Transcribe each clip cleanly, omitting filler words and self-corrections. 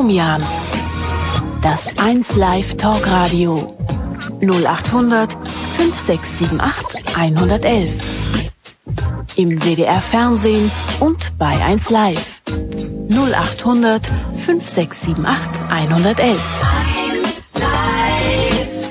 Domian. Das 1 Live Talkradio. 0800 5678 111. Im WDR Fernsehen und bei 1 Live. 0800 5678 111. 1 Live.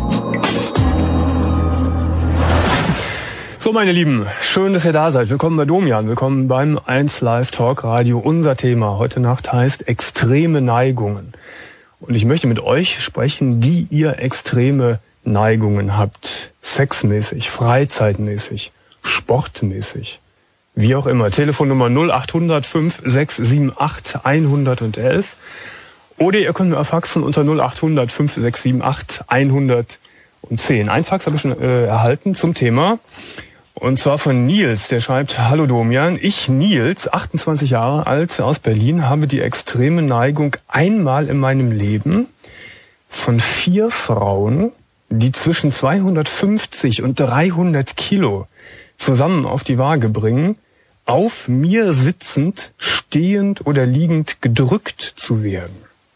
So, meine Lieben, schön, dass ihr da seid. Willkommen bei Domian, willkommen beim 1 Live Talkradio. Unser Thema heute Nacht heißt extreme Neigungen. Und ich möchte mit euch sprechen, die ihr extreme Neigungen habt. Sexmäßig, freizeitmäßig, sportmäßig, wie auch immer. Telefonnummer 0800 5678 111. Oder ihr könnt mir faxen unter 0800 5678 110. Ein Fax habe ich schon erhalten zum Thema. Und zwar von Nils, der schreibt: Hallo Domian, ich Nils, 28 Jahre alt, aus Berlin, habe die extreme Neigung, einmal in meinem Leben von 4 Frauen, die zwischen 250 und 300 Kilo zusammen auf die Waage bringen, auf mir sitzend, stehend oder liegend gedrückt zu werden.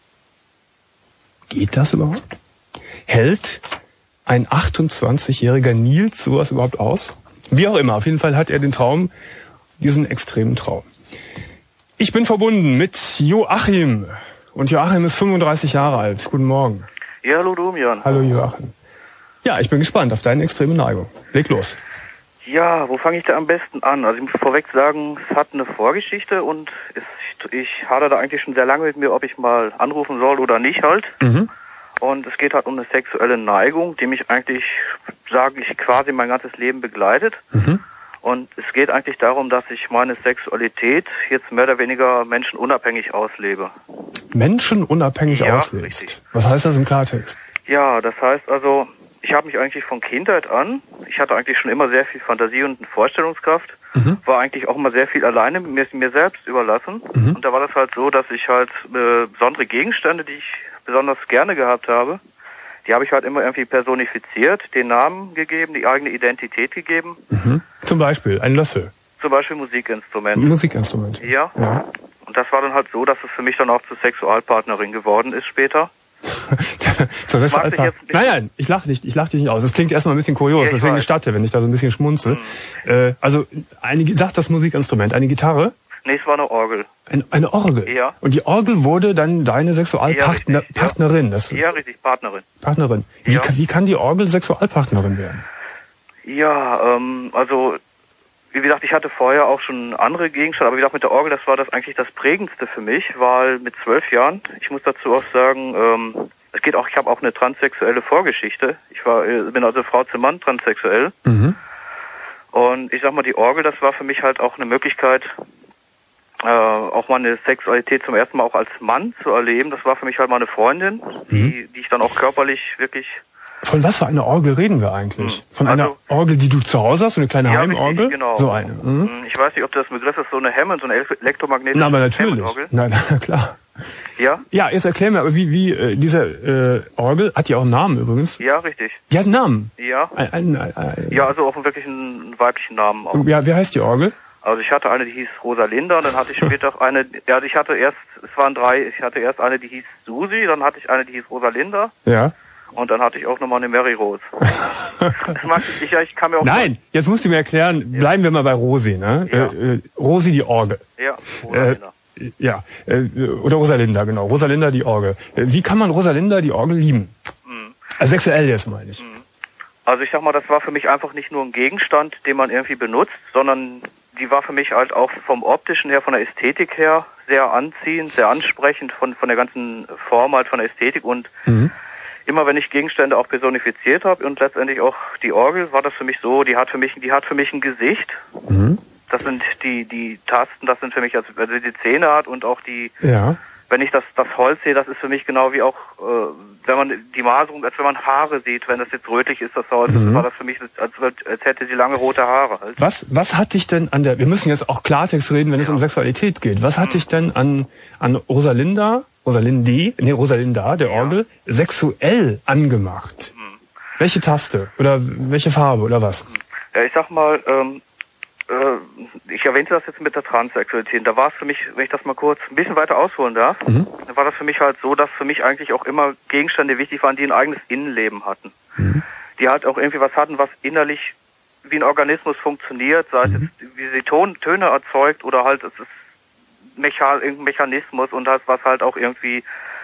Geht das überhaupt? Hält ein 28-jähriger Nils sowas überhaupt aus? Wie auch immer, auf jeden Fall hat er den Traum, diesen extremen Traum. Ich bin verbunden mit Joachim. Und Joachim ist 35 Jahre alt. Guten Morgen. Ja, hallo Domian. Hallo Joachim. Ja, ich bin gespannt auf deine extreme Neigung. Leg los. Ja, wo fange ich da am besten an? Also ich muss vorweg sagen, es hat eine Vorgeschichte und ich hadere da eigentlich schon sehr lange mit mir, ob ich mal anrufen soll oder nicht halt. Mhm. Und es geht halt um eine sexuelle Neigung, die mich eigentlich, sage ich, quasi mein ganzes Leben begleitet. Mhm. Und es geht eigentlich darum, dass ich meine Sexualität jetzt mehr oder weniger menschenunabhängig auslebe. Menschenunabhängig auslebst? Richtig. Was heißt das im Klartext? Ja, das heißt also, ich habe mich eigentlich von Kindheit an, ich hatte eigentlich schon immer sehr viel Fantasie und Vorstellungskraft, war eigentlich auch immer sehr viel alleine, mir selbst überlassen. Mhm. Und da war das halt so, dass ich halt besondere Gegenstände, die ich besonders gerne gehabt habe, die habe ich halt immer irgendwie personifiziert, den Namen gegeben, die eigene Identität gegeben. Mhm. Zum Beispiel ein Löffel. Zum Beispiel Musikinstrumente. Musikinstrumente. Ja. Und das war dann halt so, dass es für mich dann auch zur Sexualpartnerin geworden ist später. Nein, ich lach dich nicht aus. Das klingt erstmal ein bisschen kurios, ja, deswegen gestatte, wenn ich da so ein bisschen schmunzel. Also, sagt das Musikinstrument, eine Gitarre? Nee, es war eine Orgel. Eine Orgel? Ja. Und die Orgel wurde dann deine Sexualpartnerin? Ja, richtig, Partnerin. Partnerin. Wie kann die Orgel Sexualpartnerin werden? Ja, also, wie gesagt, ich hatte vorher auch schon andere Gegenstände, aber wie gesagt, mit der Orgel, das war das eigentlich das Prägendste für mich, weil mit 12 Jahren, ich muss dazu auch sagen, ich habe auch eine transsexuelle Vorgeschichte. Ich bin also Frau zu Mann transsexuell. Mhm. Und ich sag mal, die Orgel, das war für mich halt auch eine Möglichkeit, auch meine Sexualität zum ersten Mal auch als Mann zu erleben. Das war für mich halt meine Freundin, die ich dann auch körperlich wirklich... Von was für einer Orgel reden wir eigentlich? Von einer Orgel, die du zu Hause hast, so eine kleine Heimorgel? Genau. So eine. Mhm. Ich weiß nicht, ob das ein Begriff ist, so eine Hammond, so eine elektromagnetische Na, aber natürlich. Na klar. Ja? Ja, jetzt erklär mir, aber wie diese Orgel, hat die auch einen Namen übrigens? Ja, richtig. Die hat einen Namen? Ja. Ja, also auch wirklich einen weiblichen Namen auch. Ja, wie heißt die Orgel? Also ich hatte eine, die hieß Rosalinda, und dann hatte ich später auch eine, ich hatte erst eine, die hieß Susi, dann hatte ich eine, die hieß Rosalinda. Ja. Und dann hatte ich auch nochmal eine Mary Rose. Ich kann mir auch... Nein, jetzt musst du mir erklären, bleiben wir mal bei Rosi, ne? Ja. Rosi die Orgel. Ja, Rosalinda. Oder Rosalinda, genau. Rosalinda die Orgel. Wie kann man Rosalinda die Orgel lieben? Also sexuell jetzt meine ich. Also ich sag mal, das war für mich einfach nicht nur ein Gegenstand, den man irgendwie benutzt, sondern die war für mich halt auch vom Optischen her, von der Ästhetik her sehr anziehend, sehr ansprechend, von der ganzen Form halt, von der Ästhetik. Und immer wenn ich Gegenstände auch personifiziert habe und letztendlich auch die Orgel, war das für mich so, die hat für mich ein Gesicht. Das sind die Tasten, das sind für mich, also die Zähne hat und auch wenn ich das Holz sehe, das ist für mich genau wie auch, wenn man die Maserung, als wenn man Haare sieht, wenn das jetzt rötlich ist, das Holz, war das für mich, als hätte sie lange rote Haare. Halt. Was hat dich denn wir müssen jetzt auch Klartext reden, wenn es um Sexualität geht. Was hat dich denn an Rosalinda, der Orgel, sexuell angemacht? Welche Taste? Oder welche Farbe? Oder was? Ja, ich sag mal, ich erwähnte das jetzt mit der Transsexualität. Da war es für mich, wenn ich das mal kurz ein bisschen weiter ausholen darf, war das für mich halt so, dass für mich eigentlich auch immer Gegenstände wichtig waren, die ein eigenes Innenleben hatten. Die halt auch irgendwie was hatten, was innerlich wie ein Organismus funktioniert, sei es jetzt, wie sie Töne erzeugt oder halt es ist irgendein Mechanismus und das, was halt auch irgendwie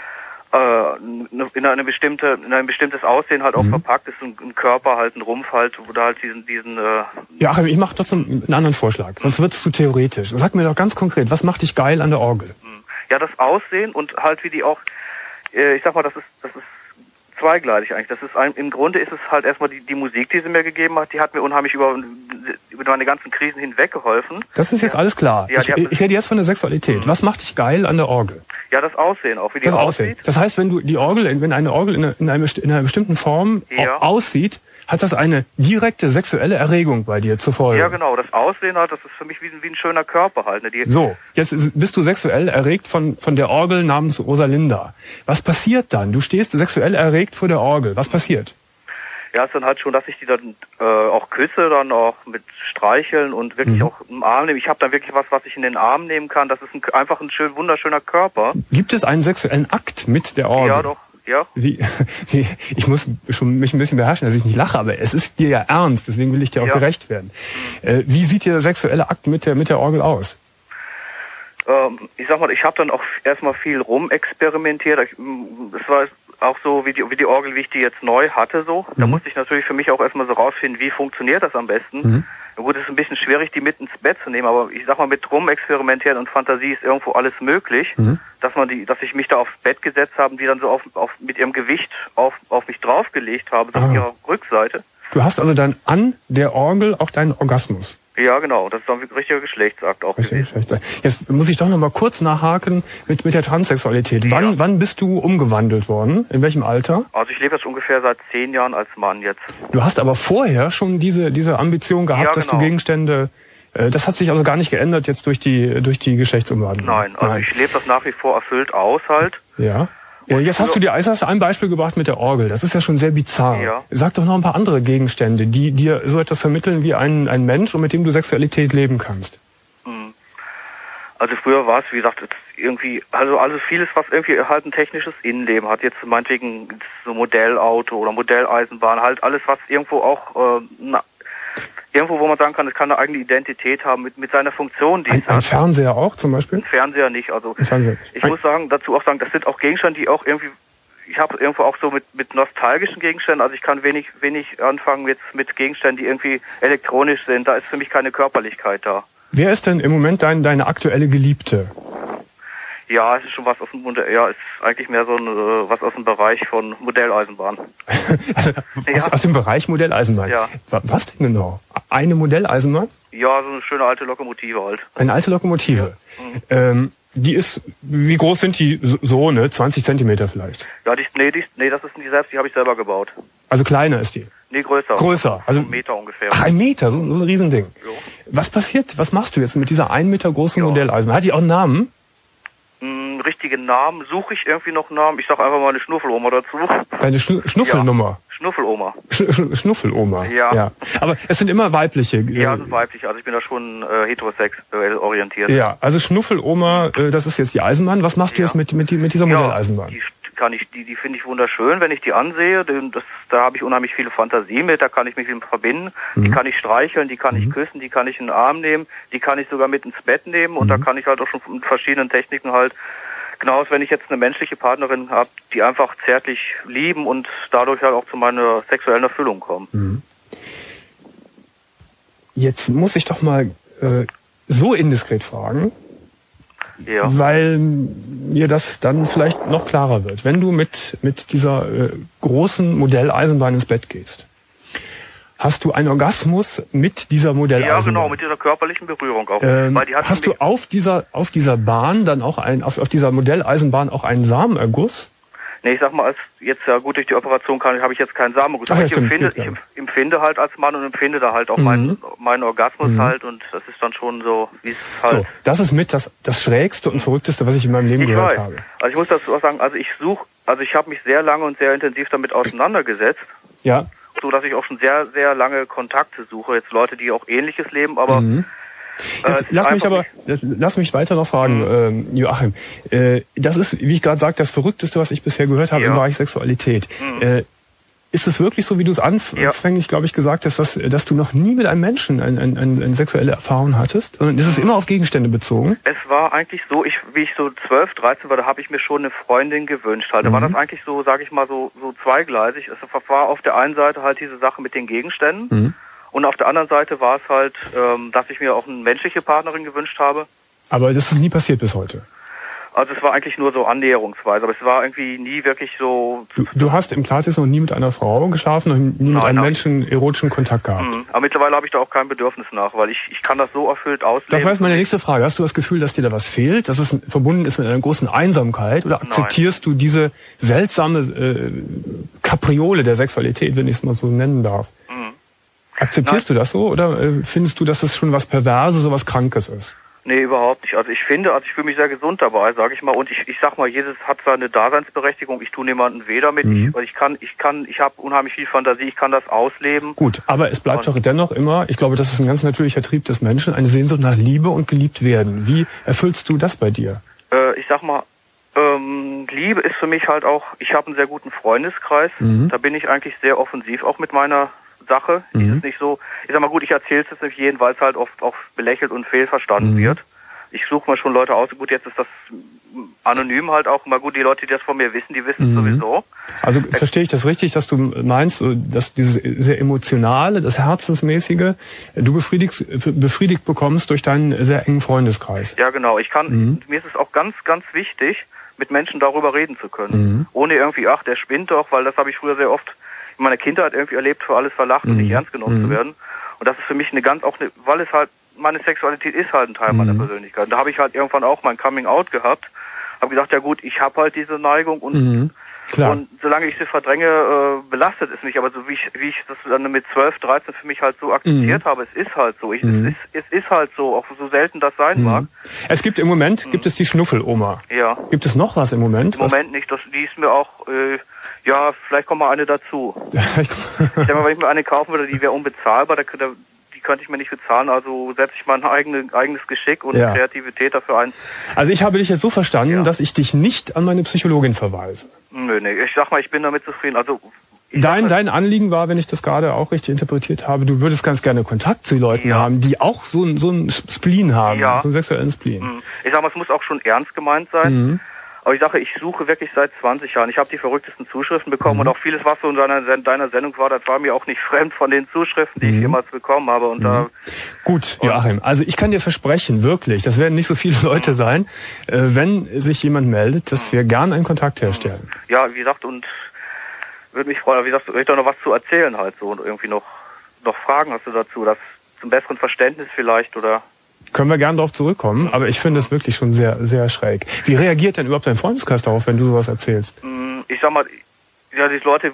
in ein bestimmtes Aussehen halt auch verpackt ist, ein Körper halt, ein Rumpf halt, oder halt diesen Ja, Achim, ich mache trotzdem einen anderen Vorschlag. Sonst wird es zu theoretisch. Sag mir doch ganz konkret, was macht dich geil an der Orgel? Ja, das Aussehen und halt wie die auch, ich sag mal, das ist zweigleisig eigentlich. Im Grunde ist es halt erstmal die Musik, die sie mir gegeben hat, die hat mir unheimlich über meine ganzen Krisen hinweg geholfen. Das ist jetzt alles klar. Ja, ich rede jetzt von der Sexualität. Was macht dich geil an der Orgel? Ja, das Aussehen auch, wie die Das aussieht. Aussehen. Das heißt, wenn eine Orgel in einer bestimmten Form aussieht, hat das eine direkte sexuelle Erregung bei dir zur Folge. Ja, genau. Das Aussehen halt, das ist für mich wie ein schöner Körper halt. Ne? So, jetzt bist du sexuell erregt von der Orgel namens Rosalinda. Was passiert dann? Du stehst sexuell erregt vor der Orgel. Was passiert? Ja, ist dann halt schon, dass ich die dann auch küsse, dann auch mit Streicheln und wirklich auch im Arm nehme. Ich habe dann wirklich was ich in den Arm nehmen kann. Das ist einfach ein wunderschöner Körper. Gibt es einen sexuellen Akt mit der Orgel? Ja, doch. Ja. Ich muss schon mich ein bisschen beherrschen, dass ich nicht lache, aber es ist dir ja ernst, deswegen will ich dir auch gerecht werden. Wie sieht der sexuelle Akt mit der Orgel aus? Ich sag mal, ich habe dann auch erstmal viel rumexperimentiert. Es war auch so wie die Orgel, wie ich die jetzt neu hatte, so. Da musste ich natürlich für mich auch erstmal so rausfinden, wie funktioniert das am besten. Na gut, es ist ein bisschen schwierig, die mit ins Bett zu nehmen, aber ich sag mal, mit rumexperimentieren und Fantasie ist irgendwo alles möglich, dass ich mich da aufs Bett gesetzt habe, die dann so mit ihrem Gewicht auf mich draufgelegt habe, so auf ihrer Rückseite. Du hast also dann an der Orgel auch deinen Orgasmus. Ja, genau. Das ist dann ein richtiger Geschlechtsakt auch gewesen. Jetzt muss ich doch noch mal kurz nachhaken mit der Transsexualität. Ja. Wann bist du umgewandelt worden? In welchem Alter? Also ich lebe jetzt ungefähr seit 10 Jahren als Mann jetzt. Du hast aber vorher schon diese Ambition gehabt, Ja, dass du genau. Gegenstände... Das hat sich also gar nicht geändert jetzt durch die Geschlechtsumwandlung? Nein, also ich lebe das nach wie vor erfüllt aus halt. Ja. Jetzt hast du ein Beispiel gebracht mit der Orgel. Das ist ja schon sehr bizarr. Ja. Sag doch noch ein paar andere Gegenstände, die dir so etwas vermitteln wie ein Mensch und mit dem du Sexualität leben kannst. Also früher war es, wie gesagt, jetzt irgendwie, also vieles, was irgendwie halt ein technisches Innenleben hat. Jetzt meinetwegen so Modellauto oder Modelleisenbahn, halt alles, was irgendwo auch, irgendwo, wo man sagen kann, es kann eine eigene Identität haben mit seiner Funktion, die es Ein hat. Fernseher auch zum Beispiel? Ein Fernseher nicht. Also Fernseher. ich muss dazu auch sagen, das sind auch Gegenstände, die auch irgendwie, ich habe irgendwo auch so mit nostalgischen Gegenständen, also ich kann wenig anfangen jetzt mit Gegenständen, die irgendwie elektronisch sind. Da ist für mich keine Körperlichkeit da. Wer ist denn im Moment deine aktuelle Geliebte? Ja, es ist schon was aus dem ist eigentlich mehr so was aus dem Bereich von Modelleisenbahn. Also aus dem Bereich Modelleisenbahn? Ja. Was denn genau? Eine Modelleisenbahn? Ja, so eine schöne alte Lokomotive halt. Eine alte Lokomotive. Die ist, wie groß sind die? So, ne? 20 Zentimeter vielleicht. Ja, das ist nicht selbst, die habe ich selber gebaut. Also kleiner ist die. Nee, größer. Größer. Also So 1 Meter ungefähr. Ach, 1 Meter, so ein Riesending. Jo. Was passiert? Was machst du jetzt mit dieser 1 Meter großen Modelleisenbahn? Hat die auch einen Namen? Richtigen Namen, suche ich irgendwie noch einen Namen? Ich sage einfach mal eine Schnuffeloma dazu. Deine Schnuffelnummer? Schnuffeloma. Schnuffeloma. Ja. Aber es sind immer weibliche. Ja, sind weiblich. Also ich bin da schon heterosexuell orientiert. Ja, also Schnuffeloma, das ist jetzt die Eisenbahn. Was machst du jetzt mit dieser Modelleisenbahn? Die finde ich wunderschön, wenn ich die ansehe. Da habe ich unheimlich viele Fantasie mit, da kann ich mich mit ihm verbinden. Die kann ich streicheln, die kann ich küssen, die kann ich in den Arm nehmen, die kann ich sogar mit ins Bett nehmen und da kann ich halt auch schon mit verschiedenen Techniken halt, genau als wenn ich jetzt eine menschliche Partnerin habe, die einfach zärtlich lieben und dadurch halt auch zu meiner sexuellen Erfüllung kommen. Jetzt muss ich doch mal so indiskret fragen, weil mir das dann vielleicht noch klarer wird. Wenn du mit dieser großen Modelleisenbahn ins Bett gehst, hast du einen Orgasmus mit dieser Modelleisenbahn? Ja, genau, mit dieser körperlichen Berührung auch. Weil die hat hast du auf dieser Bahn dann auch auf dieser Modelleisenbahn auch einen Samenerguss? Nee, ich sag mal, jetzt ja gut durch die Operation habe ich jetzt keinen Samenerguss. Aber ich empfinde halt als Mann und empfinde da halt auch meinen Orgasmus halt und das ist dann schon so, wie es halt. So, das ist mit das Schrägste und Verrückteste, was ich in meinem Leben gehört habe. Also ich muss dazu auch sagen, also ich habe mich sehr lange und sehr intensiv damit auseinandergesetzt. Ja. So dass ich auch schon sehr, sehr lange Kontakte suche. Jetzt Leute, die auch Ähnliches leben, aber Lass mich weiter noch fragen, Joachim. Das ist, wie ich gerade sagte, das Verrückteste, was ich bisher gehört habe im Bereich Sexualität. Ist es wirklich so, wie du es anfänglich, glaube ich, gesagt hast, dass du noch nie mit einem Menschen eine sexuelle Erfahrung hattest? Sondern ist es immer auf Gegenstände bezogen? Es war eigentlich so, wie ich so 12, 13 war, da habe ich mir schon eine Freundin gewünscht. Halt. Da war das eigentlich so, sage ich mal, so zweigleisig. Es war auf der einen Seite halt diese Sache mit den Gegenständen und auf der anderen Seite war es halt, dass ich mir auch eine menschliche Partnerin gewünscht habe. Aber das ist nie passiert bis heute? Also es war eigentlich nur so annäherungsweise, aber es war irgendwie nie wirklich so... Du hast im Klartext noch nie mit einer Frau geschlafen und nie mit einem Menschen erotischen Kontakt gehabt? Aber mittlerweile habe ich da auch kein Bedürfnis nach, weil ich kann das so erfüllt ausleben. Das war jetzt meine nächste Frage. Hast du das Gefühl, dass dir da was fehlt, dass es verbunden ist mit einer großen Einsamkeit? Oder akzeptierst du diese seltsame Kapriole der Sexualität, wenn ich es mal so nennen darf? Akzeptierst du das so oder findest du, dass das schon was Perverses, so was Krankes ist? Nee, überhaupt nicht. Also ich fühle mich sehr gesund dabei, sage ich mal. Und ich sag mal, jedes hat seine Daseinsberechtigung. Ich tue niemandem weh damit. Ich habe unheimlich viel Fantasie. Ich kann das ausleben. Gut, aber es bleibt doch dennoch immer, ich glaube, das ist ein ganz natürlicher Trieb des Menschen, eine Sehnsucht nach Liebe und geliebt werden. Wie erfüllst du das bei dir? Ich sag mal, Liebe ist für mich halt auch, ich habe einen sehr guten Freundeskreis. Da bin ich eigentlich sehr offensiv, auch mit meiner Sache. Ist nicht so, ich sag mal gut, ich erzähle es jetzt nicht jedem, weil es halt oft auch belächelt und fehlverstanden wird. Ich suche mal schon Leute aus, gut, jetzt ist das anonym halt auch, mal gut, die Leute, die das von mir wissen, die wissen es sowieso. Also verstehe ich das richtig, dass du meinst, dass dieses sehr emotionale, das Herzensmäßige, du befriedigt bekommst durch deinen sehr engen Freundeskreis? Ja, genau. Mir ist es auch ganz, ganz wichtig, mit Menschen darüber reden zu können. Ohne irgendwie, der spinnt doch, weil das habe ich früher sehr oft in meiner Kindheit irgendwie erlebt, für alles verlacht und nicht ernst genommen zu werden. Und das ist für mich weil es halt, meine Sexualität ist halt ein Teil meiner Persönlichkeit. Und da habe ich halt irgendwann auch mein Coming Out gehabt. Habe gesagt, ja gut, ich habe halt diese Neigung und solange ich sie verdränge, belastet es mich. Aber so wie ich das dann mit 12, 13 für mich halt so akzeptiert habe, es ist halt so. Es ist halt so, auch so selten das sein mag. Es gibt im Moment, es die Schnuffeloma. Ja. Gibt es noch was im Moment? Im Moment nicht. Die ist mir auch... vielleicht kommt mal eine dazu. Ich denke mal, wenn ich mir eine kaufen würde, die wäre unbezahlbar, die könnte ich mir nicht bezahlen, also setze ich mein eigenes Geschick und Kreativität dafür ein. Also ich habe dich jetzt so verstanden, dass ich dich nicht an meine Psychologin verweise. Nö, ich sag mal, ich bin damit zufrieden. Also Dein Anliegen war, wenn ich das gerade auch richtig interpretiert habe, du würdest ganz gerne Kontakt zu Leuten haben, die auch so ein Spleen haben, so einen sexuellen Spleen. Ich sag mal, es muss auch schon ernst gemeint sein. Aber ich sage, ich suche wirklich seit 20 Jahren. Ich habe die verrücktesten Zuschriften bekommen und auch vieles, was so in deiner Sendung war, das war mir auch nicht fremd von den Zuschriften, die ich jemals bekommen habe. Und Gut, Joachim, also ich kann dir versprechen, wirklich, das werden nicht so viele Leute sein, wenn sich jemand meldet, dass wir gern einen Kontakt herstellen. Ja, wie gesagt, und würde mich freuen, wie gesagt, ich da noch was zu erzählen halt so und irgendwie noch Fragen hast du dazu, das zum besseren Verständnis vielleicht oder... Können wir gerne darauf zurückkommen, aber ich finde es wirklich schon sehr, sehr schräg. Wie reagiert denn überhaupt dein Freundeskreis darauf, wenn du sowas erzählst? Ich sag mal, ja, die Leute,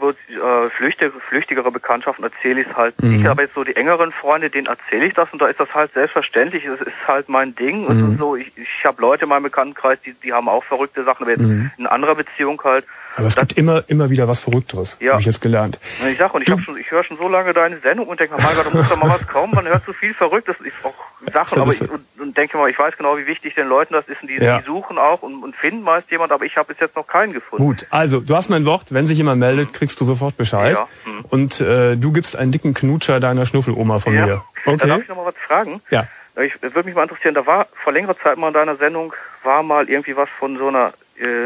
flüchtigere Bekanntschaften erzähle ich es halt nicht, aber jetzt so die engeren Freunde, denen erzähle ich das und da ist das halt selbstverständlich, das ist halt mein Ding und so. Ich habe Leute in meinem Bekanntenkreis, die haben auch verrückte Sachen, aber jetzt in anderer Beziehung halt. Aber es gibt immer wieder was Verrückteres, habe ich jetzt gelernt. Und ich sag, ich höre schon so lange deine Sendung und denke, mein Gott, da muss doch mal was kommen, man hört so viel Verrücktes, auch Sachen, aber und denke mal, ich weiß genau, wie wichtig den Leuten das ist und die suchen auch und finden meist jemand, aber ich habe bis jetzt noch keinen gefunden. Gut, also du hast mein Wort, wenn sich jemand meldet, kriegst du sofort Bescheid. Ja. Und du gibst einen dicken Knutscher deiner Schnuffeloma von mir. Okay. Darf ich noch mal was fragen? Ja. Würde mich mal interessieren, da war vor längerer Zeit mal in deiner Sendung, war mal irgendwie was von so einer,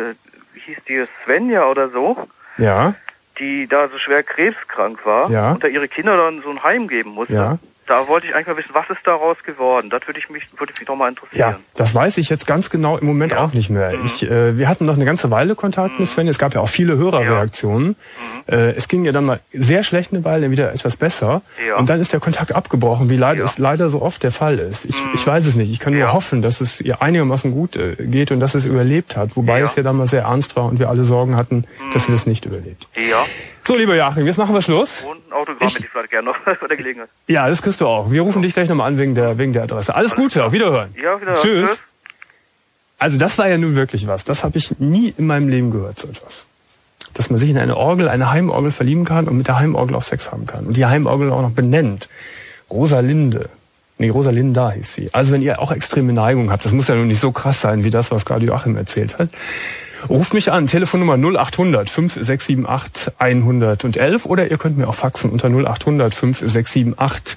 wie hieß die, Svenja oder so? Ja. Die da so schwer krebskrank war und da ihre Kinder dann so ein Heim geben musste. Ja. Da wollte ich eigentlich mal wissen, was ist daraus geworden? Das würde mich doch mal interessieren. Ja, das weiß ich jetzt ganz genau im Moment auch nicht mehr. Wir hatten noch eine ganze Weile Kontakt mit Sven. Es gab ja auch viele Hörerreaktionen. Es ging ja dann mal sehr schlecht eine Weile, wieder etwas besser. Ja. Und dann ist der Kontakt abgebrochen, wie es leider so oft der Fall ist. Ich weiß es nicht. Ich kann nur hoffen, dass es ihr einigermaßen gut geht und dass es überlebt hat. Wobei es ja damals sehr ernst war und wir alle Sorgen hatten, dass sie das nicht überlebt. Ja. So, lieber Joachim, jetzt machen wir Schluss. Und ein Autogramm hätte ich vielleicht gerne noch bei der Gelegenheit. Ja, das kriegst du auch. Wir rufen dich gleich nochmal an wegen der Adresse. Alles Gute, auf Wiederhören. Ja, wiederhören. Tschüss. Also das war ja nun wirklich was. Das habe ich nie in meinem Leben gehört, so etwas. Dass man sich in eine Heimorgel verlieben kann und mit der Heimorgel auch Sex haben kann. Und die Heimorgel auch noch benennt. Rosalinde. Nee, Rosalinda hieß sie. Also wenn ihr auch extreme Neigung habt, das muss ja nun nicht so krass sein, wie das, was gerade Joachim erzählt hat. Ruft mich an, Telefonnummer 0800 5678 111 oder ihr könnt mir auch faxen unter 0800 5678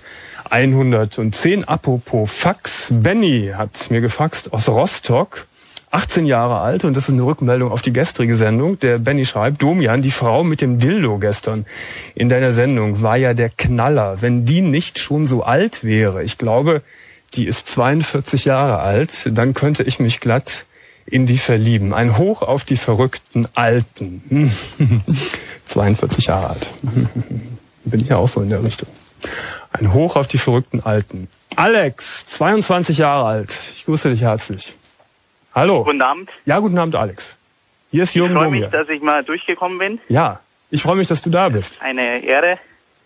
110. Apropos Fax, Benny hat mir gefaxt aus Rostock, 18 Jahre alt, und das ist eine Rückmeldung auf die gestrige Sendung. Der Benny schreibt: Domian, die Frau mit dem Dildo gestern in deiner Sendung war ja der Knaller. Wenn die nicht schon so alt wäre, ich glaube, die ist 42 Jahre alt, dann könnte ich mich glatt in die verlieben. Ein Hoch auf die verrückten Alten. 42 Jahre alt. Bin ich ja auch so in der Richtung. Ein Hoch auf die verrückten Alten. Alex, 22 Jahre alt. Ich grüße dich herzlich. Hallo. Guten Abend. Ja, guten Abend, Alex. Hier ist Jürgen Ich freue Domian. mich, dass ich mal durchgekommen bin. Ja, ich freue mich, dass du da bist. Eine Ehre.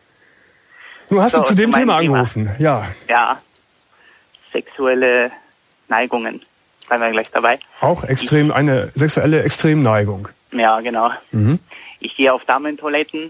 Du hast So, zu dem zu meinem Thema Thema. angerufen. Ja, Ja, sexuelle Neigungen. Seien wir gleich dabei. auch extrem, eine sexuelle Extremneigung. Ja, genau. Mhm. Ich gehe auf Damentoiletten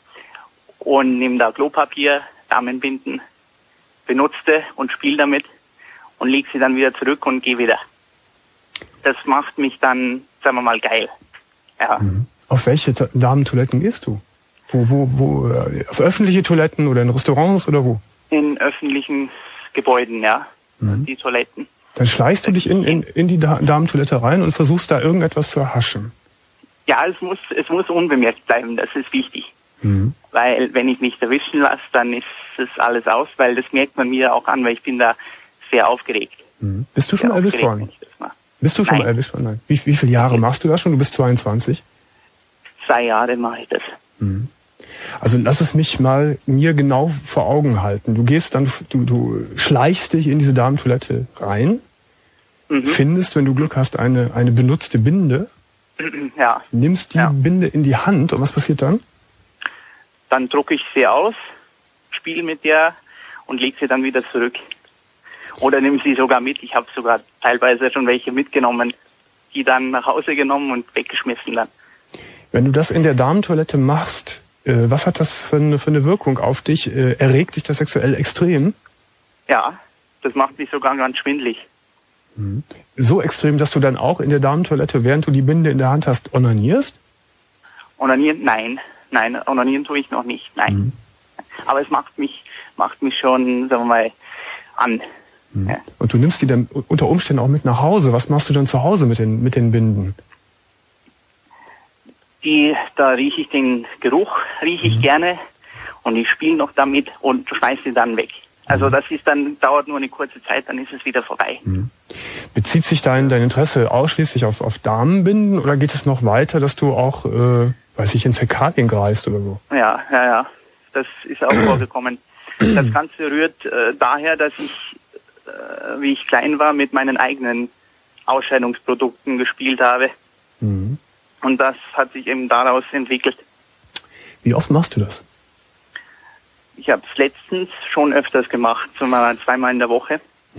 und nehme da Klopapier, Damenbinden, benutzte und spiele damit und lege sie dann wieder zurück und gehe wieder. Das macht mich dann, sagen wir mal, geil. Ja. Auf welche Damentoiletten gehst du? Wo, auf öffentliche Toiletten oder in Restaurants oder wo? In öffentlichen Gebäuden, ja. Die Toiletten. Dann schleichst du dich in die Damentoilette rein und versuchst da irgendetwas zu erhaschen. Ja, es muss unbemerkt bleiben, das ist wichtig. Weil wenn ich mich erwischen lasse, dann ist es alles aus, weil das merkt man mir auch an, weil ich bin da sehr aufgeregt. Bist du schon Sehr erwischt aufgeregt, worden? wenn ich das mache. Bist du schon Nein. mal erwischt worden? Nein. Wie viele Jahre machst du das schon? Du bist 22. 2 Jahre mache ich das. Also lass es mich mal mir genau vor Augen halten. Du gehst dann, du schleichst dich in diese Damentoilette rein, findest, wenn du Glück hast, eine benutzte Binde, Ja, nimmst die Ja. Binde in die Hand und was passiert dann? dann drucke ich sie aus, spiele mit der und lege sie dann wieder zurück. Oder nehme sie sogar mit. Ich habe sogar teilweise schon welche mitgenommen, die dann nach Hause genommen und weggeschmissen dann. Wenn du das in der Damentoilette machst, was hat das für eine Wirkung auf dich? Erregt dich das sexuell extrem? Ja, das macht mich sogar ganz schwindelig. So extrem, dass du dann auch in der Damentoilette, während du die Binde in der Hand hast, onanierst? Onanieren? Nein, onanieren tue ich noch nicht, nein. Aber es macht mich schon, sagen wir mal, an. Ja. Und du nimmst die dann unter Umständen auch mit nach Hause. Was machst du dann zu Hause mit den Binden? Da rieche ich den Geruch, rieche ich gerne und ich spiele noch damit und schmeiße sie dann weg. Also das ist dann, dauert nur eine kurze Zeit, dann ist es wieder vorbei. Bezieht sich dein Interesse ausschließlich auf Damenbinden oder geht es noch weiter, dass du auch, in Fäkalien greifst oder so? Ja, das ist auch vorgekommen. Das Ganze rührt daher, dass ich, wie ich klein war, mit meinen eigenen Ausscheidungsprodukten gespielt habe. Und das hat sich eben daraus entwickelt. Wie oft machst du das? Ich habe es letztens schon öfters gemacht, zweimal in der Woche.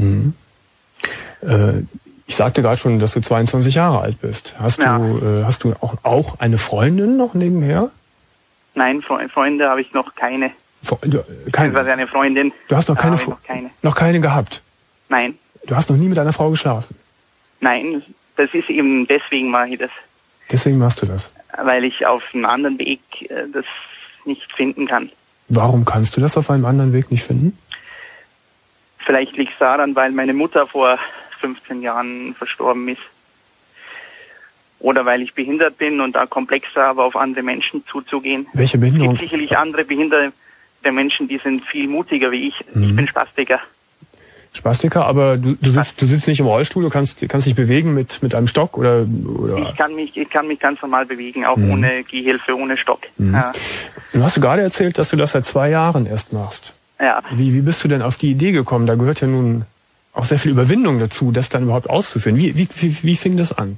Ich sagte gerade schon, dass du 22 Jahre alt bist. Hast du auch eine Freundin noch nebenher? Nein, Freunde habe ich noch keine. Keine. Eine Freundin. Du hast noch keine, habe ich noch keine. noch keine gehabt? Nein, Du hast noch nie mit einer Frau geschlafen? nein, das ist eben, deswegen mache ich das. Deswegen machst du das. Weil ich auf einem anderen Weg das nicht finden kann. Warum kannst du das auf einem anderen Weg nicht finden? Vielleicht liegt es daran, weil meine Mutter vor 15 Jahren verstorben ist. Oder weil ich behindert bin und da Komplex habe, auf andere Menschen zuzugehen. Welche Es Behinderung? gibt sicherlich andere behinderte Menschen, die sind viel mutiger wie ich. Ich bin Spastiker. Spastiker, aber du sitzt nicht im Rollstuhl, du kannst dich bewegen mit einem Stock oder Ich kann mich ganz normal bewegen, auch ohne Gehhilfe, ohne Stock. Ja. Du hast gerade erzählt, dass du das seit 2 Jahren erst machst. Ja. Wie bist du denn auf die Idee gekommen? Da gehört ja nun auch sehr viel Überwindung dazu, das dann überhaupt auszuführen. Wie fing das an?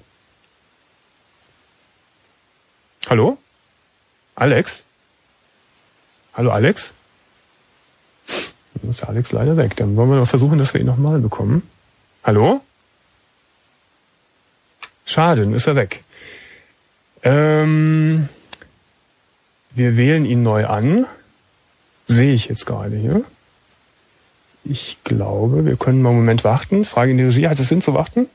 Hallo? Alex? Hallo Alex? Dann ist der Alex leider weg. Dann wollen wir noch versuchen, dass wir ihn nochmal bekommen. Hallo? Schade, dann ist er weg. Wir wählen ihn neu an. Sehe ich jetzt gerade hier. Ich glaube, wir können mal einen Moment warten. Frage in die Regie, hat es Sinn zu warten?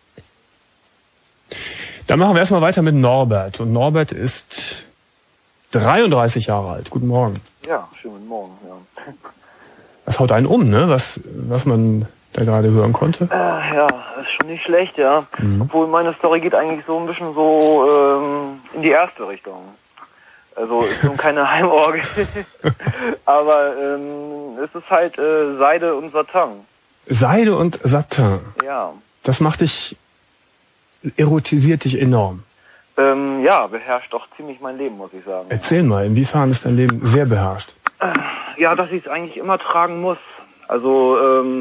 Dann machen wir erstmal weiter mit Norbert. Und Norbert ist 33 Jahre alt. Guten Morgen. Ja, schönen guten Morgen. Ja. Das haut einen um, ne? Was man da gerade hören konnte. Ja, ist schon nicht schlecht, ja. Obwohl meine Story geht eigentlich so ein bisschen so in die erste Richtung. Also ist nun keine Heimorgel. Aber es ist halt Seide und Satin. Seide und Satin. Ja. Das erotisiert dich enorm. Ja, beherrscht doch ziemlich mein Leben, muss ich sagen. Erzähl mal, inwiefern ist dein Leben sehr beherrscht? Ja, dass ich es eigentlich immer tragen muss. Also,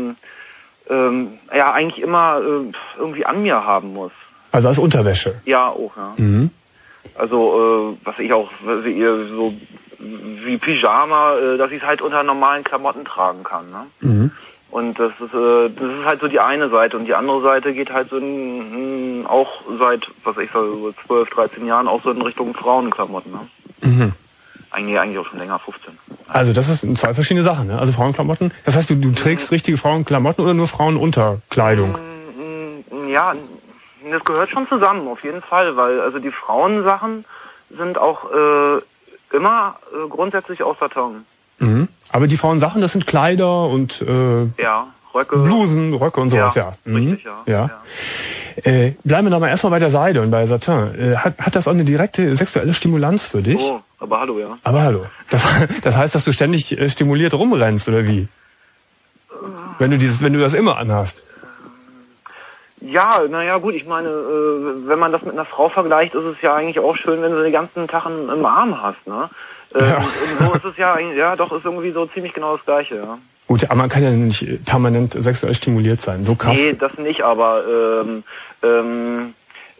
ja, eigentlich immer irgendwie an mir haben muss. Also als Unterwäsche? Ja, auch, ja. Mhm. Also, was ich auch, so wie Pyjama, dass ich es halt unter normalen Klamotten tragen kann, ne? Mhm. Und das ist halt so die eine Seite. Und die andere Seite geht halt so auch seit, was ich so 12, 13 Jahren auch so in Richtung Frauenklamotten, ne? Mhm. Eigentlich auch schon länger, 15. Also das sind zwei verschiedene Sachen, ne? Also Frauenklamotten. Das heißt, du trägst richtige Frauenklamotten oder nur Frauenunterkleidung? Ja, das gehört schon zusammen, auf jeden Fall, weil also die Frauensachen sind auch immer grundsätzlich aus Satin. Mhm. Aber die Frauensachen, das sind Kleider und ja, Röcke. Blusen, Röcke und sowas, ja. Richtig, ja. Bleiben wir da mal erstmal bei der Seide und bei Satin. Hat das auch eine direkte sexuelle Stimulanz für dich? Oh, aber hallo, ja. Aber hallo. Das heißt, dass du ständig stimuliert rumrennst, oder wie? Wenn du das immer anhast. Ja, naja, gut, ich meine, wenn man das mit einer Frau vergleicht, ist es ja eigentlich auch schön, wenn du den ganzen Tag im Arm hast, ne? Ja. Und so ist es ja eigentlich, ja, doch, ist irgendwie so ziemlich genau das Gleiche, ja. Gut, aber man kann ja nicht permanent sexuell stimuliert sein, so krass. Nee, das nicht, aber wenn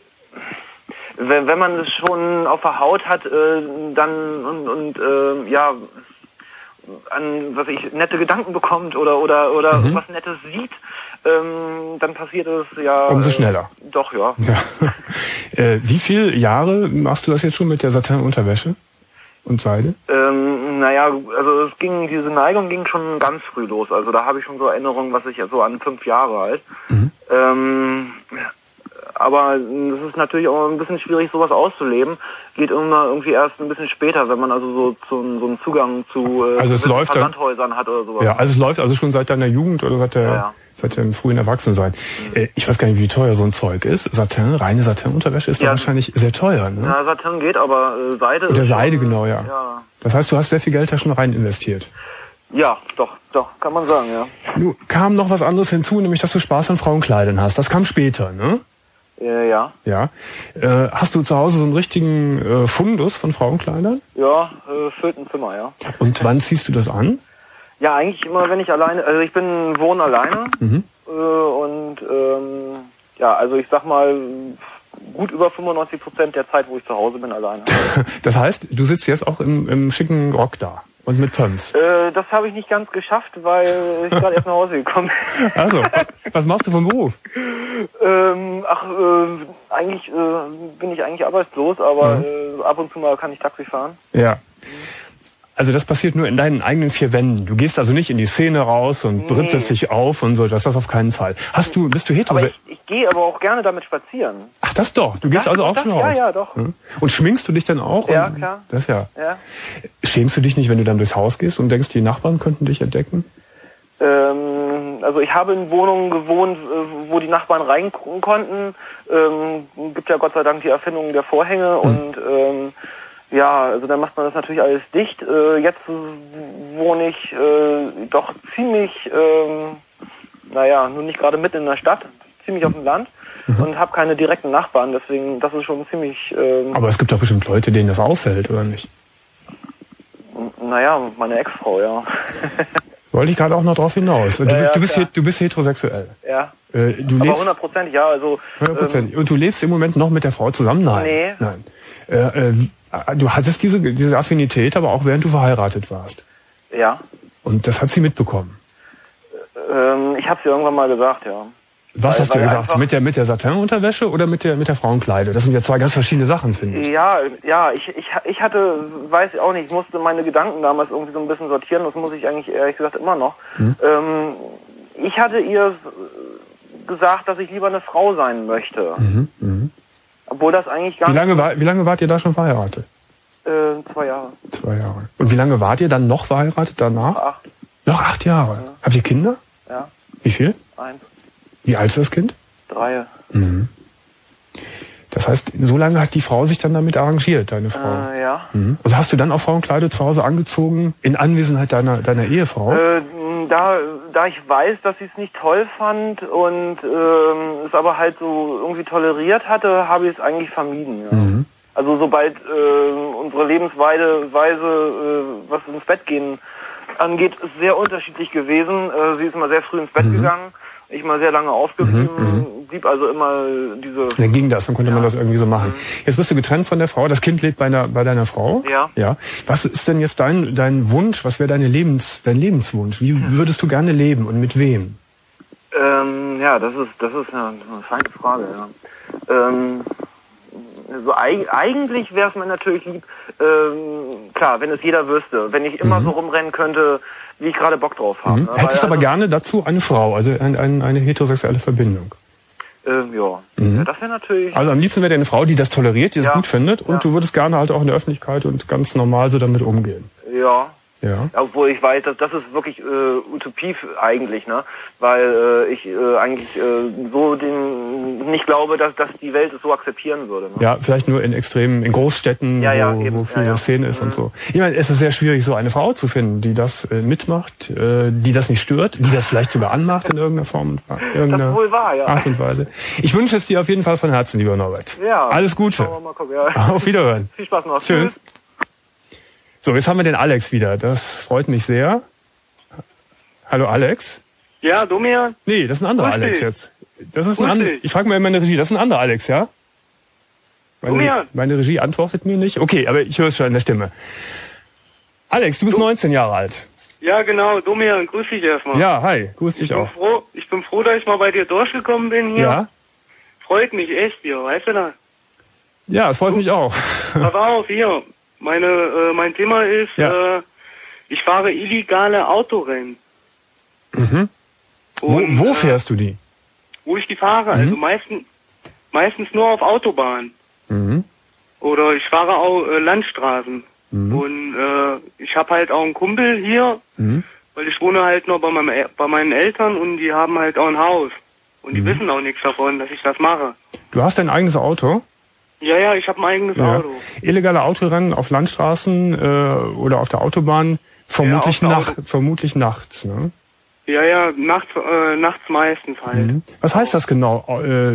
man es schon auf der Haut hat, dann und ja, an nette Gedanken bekommt oder was Nettes sieht, dann passiert es ja umso schneller. Doch, ja. Wie viele Jahre machst du das jetzt schon mit der Satin-Unterwäsche und Seide? Naja, also diese Neigung ging schon ganz früh los. Also da habe ich schon so Erinnerungen, was ich so an 5 Jahre alt. Aber es ist natürlich auch ein bisschen schwierig, sowas auszuleben. Geht immer irgendwie erst ein bisschen später, wenn man also so einen Zugang zu Versandhäusern hat oder sowas. Ja, also es läuft also schon seit deiner Jugend oder seit dem frühen Erwachsensein. Ich weiß gar nicht, wie teuer so ein Zeug ist. Reine Satin-Unterwäsche ist doch wahrscheinlich sehr teuer, ne? Ja, Satin geht, aber Seide mit der ist Seide, schon, genau, ja. Das heißt, du hast sehr viel Geld da schon rein investiert. Ja, doch, kann man sagen, ja. Nun kam noch was anderes hinzu, nämlich, dass du Spaß an Frauenkleidern hast. Das kam später, ne? Ja. Ja. Hast du zu Hause so einen richtigen Fundus von Frauenkleidern? Ja, füllt ein Zimmer, ja. Und wann ziehst du das an? Ja, eigentlich immer, wenn ich alleine, also ich wohne alleine und ja, also ich sag mal, gut über 95% der Zeit, wo ich zu Hause bin, alleine. Das heißt, du sitzt jetzt auch im schicken Rock da und mit Pumps? Das habe ich nicht ganz geschafft, weil ich gerade erst nach Hause gekommen bin. Also, was machst du vom Beruf? Eigentlich bin ich eigentlich arbeitslos, aber ab und zu mal kann ich Taxi fahren. Ja. Also das passiert nur in deinen eigenen 4 Wänden. Du gehst also nicht in die Szene raus und britzelst dich auf und so. Das auf keinen Fall. Bist du hetero? Aber ich gehe aber auch gerne damit spazieren. Ach, das doch. Du gehst also auch schon raus? Ja, doch. Und schminkst du dich dann auch? Ja, klar. Das ja. Schämst du dich nicht, wenn du dann durchs Haus gehst und denkst, die Nachbarn könnten dich entdecken? Also ich habe in Wohnungen gewohnt, wo die Nachbarn rein konnten. Gibt ja Gott sei Dank die Erfindung der Vorhänge und ja, also dann macht man das natürlich alles dicht. Jetzt wohne ich doch ziemlich, nun nicht gerade mitten in der Stadt, ziemlich auf dem Land und habe keine direkten Nachbarn, deswegen, das ist schon ziemlich... Aber es gibt doch bestimmt Leute, denen das auffällt, oder nicht? Naja, meine Ex-Frau, ja. Wollte ich gerade auch noch drauf hinaus. Du bist heterosexuell. Ja. Aber 100%, ja. Also, 100%. Und du lebst im Moment noch mit der Frau zusammen? Nein. Nein. Du hattest diese Affinität, aber auch während du verheiratet warst. Ja. Und das hat sie mitbekommen? Ich habe sie irgendwann mal gesagt, ja. Was hast du weil gesagt? Mit der Satin-Unterwäsche oder mit der Frauenkleide? Das sind ja zwei ganz verschiedene Sachen, finde ich. Ja, ich hatte, weiß auch nicht, ich musste meine Gedanken damals irgendwie so ein bisschen sortieren, das muss ich eigentlich ehrlich gesagt immer noch. Ich hatte ihr gesagt, dass ich lieber eine Frau sein möchte. Obwohl das eigentlich gar nicht... Wie lange wart ihr da schon verheiratet? 2 Jahre. 2 Jahre. Und wie lange wart ihr dann noch verheiratet danach? 8. Noch 8 Jahre. Ja. Habt ihr Kinder? Ja. Wie viel? 1. Wie alt ist das Kind? 3. Das heißt, so lange hat die Frau sich dann damit arrangiert, deine Frau? Ja. Und hast du dann auch Frauenkleider zu Hause angezogen, in Anwesenheit deiner Ehefrau? Da ich weiß, dass sie es nicht toll fand und es aber halt so irgendwie toleriert hatte, habe ich es eigentlich vermieden. Ja. Also sobald unsere Lebensweise, was ins Bett gehen angeht, ist sehr unterschiedlich gewesen. Sie ist immer sehr früh ins Bett gegangen, ich mal sehr lange aufgeblieben, blieb also immer diese... Dann ging das, dann konnte man das irgendwie so machen. Jetzt bist du getrennt von der Frau, das Kind lebt bei deiner Frau. Ja. Was ist denn jetzt dein Wunsch, was wäre dein Lebenswunsch? Wie würdest du gerne leben und mit wem? Ja, das ist eine feine Frage, ja. Also eigentlich wäre es mir natürlich lieb, klar, wenn es jeder wüsste, wenn ich immer so rumrennen könnte, wie ich gerade Bock drauf habe. Ne? Hättest aber gerne dazu eine Frau, also eine heterosexuelle Verbindung. Ja, das wäre natürlich... Also am liebsten wäre dir eine Frau, die das toleriert, die das gut findet und du würdest gerne halt auch in der Öffentlichkeit und ganz normal so damit umgehen. Ja. Ja. Obwohl ich weiß, dass das ist wirklich Utopie eigentlich, ne? Weil ich eigentlich so nicht glaube, dass die Welt es so akzeptieren würde. Ne? Ja, vielleicht nur in Großstädten, wo viel Szene ist und so. Ich meine, es ist sehr schwierig, so eine Frau zu finden, die das mitmacht, die das nicht stört, die das vielleicht sogar anmacht in irgendeiner Form, irgendeiner wohl wahr, ja. Art und Weise. Ich wünsche es dir auf jeden Fall von Herzen, lieber Norbert. Ja. Alles Gute. Schauen wir mal gucken, ja. Auf Wiederhören. Viel Spaß noch. Tschüss. So, jetzt haben wir den Alex wieder. Das freut mich sehr. Hallo Alex? Ja, Domian? Nee, das ist ein anderer Grüß Alex dich. jetzt. Das ist ein anderer. Ich frage mal in meine Regie, das ist ein anderer Alex, ja? Domian? Meine Regie antwortet mir nicht. Okay, aber ich höre es schon in der Stimme. Alex, du bist 19 Jahre alt. Ja, genau, Domian, grüß dich erstmal. Ja, hi, grüß dich auch. Ich bin froh, dass ich mal bei dir durchgekommen bin hier. Ja? Freut mich echt hier, weißt du das? Ja, es freut mich auch. Pass auf, hier. Mein Thema ist, ich fahre illegale Autorennen. Und, Wo fährst du die? Wo ich die fahre, also meistens nur auf Autobahn. Oder ich fahre auch Landstraßen. Und ich habe halt auch einen Kumpel hier, weil ich wohne halt noch bei meinen Eltern und die haben halt auch ein Haus. Und die wissen auch nichts davon, dass ich das mache. Du hast dein eigenes Auto? Ja, ich habe ein eigenes Auto. Illegale Autorennen auf Landstraßen oder auf der Autobahn, vermutlich nachts, ne? Ja, nachts meistens halt. Was heißt das genau?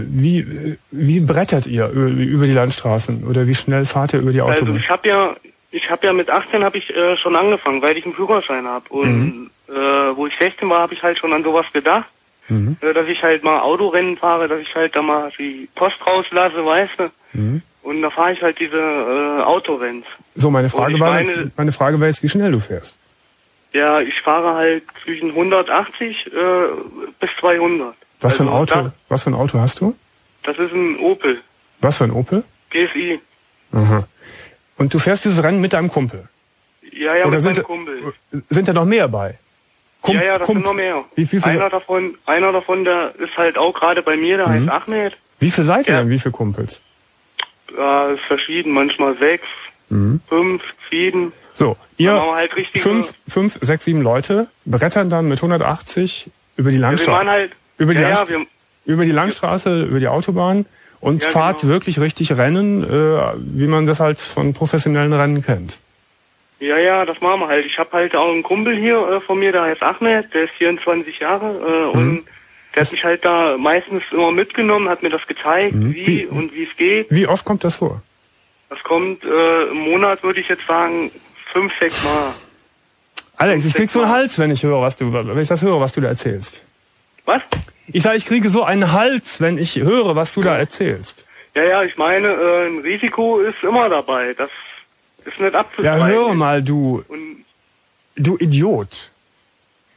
Wie brettert ihr über die Landstraßen oder wie schnell fahrt ihr über die Autobahn? Also ich habe ja mit 18 habe ich schon angefangen, weil ich einen Führerschein habe. Und wo ich 16 war, habe ich halt schon an sowas gedacht. Dass ich halt mal Autorennen fahre, dass ich halt da mal die Post rauslasse, weißt du? Und da fahre ich halt diese Autorennen. So, meine Frage war jetzt, wie schnell du fährst. Ja, ich fahre halt zwischen 180 bis 200. Was für ein Auto hast du? Das ist ein Opel. Was für ein Opel? GSI. Aha. Und du fährst dieses Rennen mit deinem Kumpel? Ja, mit meinem Kumpel. Sind da noch mehr bei? Das sind noch mehr. Wie viel einer davon, der ist halt auch gerade bei mir, der heißt Ahmed. Wie viel seid ihr denn? Wie viele Kumpels? Ja, ist verschieden, manchmal 6, 5, 7. So, ihr halt 5, 6, 7 Leute brettern dann mit 180 über die Landstraße, über die Landstraße, über die Autobahn und fahrt wirklich richtig Rennen, wie man das halt von professionellen Rennen kennt. Ja, das machen wir halt. Ich habe halt auch einen Kumpel hier von mir, der heißt Ahmed, der ist 24 Jahre und der hat mich halt da meistens immer mitgenommen, hat mir das gezeigt, wie es geht. Wie oft kommt das vor? Das kommt im Monat, würde ich jetzt sagen, 5, 6 Mal. Alex, ich krieg so einen Hals, wenn ich das höre, was du da erzählst. Was? Ich sage, ich kriege so einen Hals, wenn ich höre, was du da erzählst. Ja, ich meine, ein Risiko ist immer dabei. Das ist nicht abzustreiten. Ja, hör mal, du Idiot.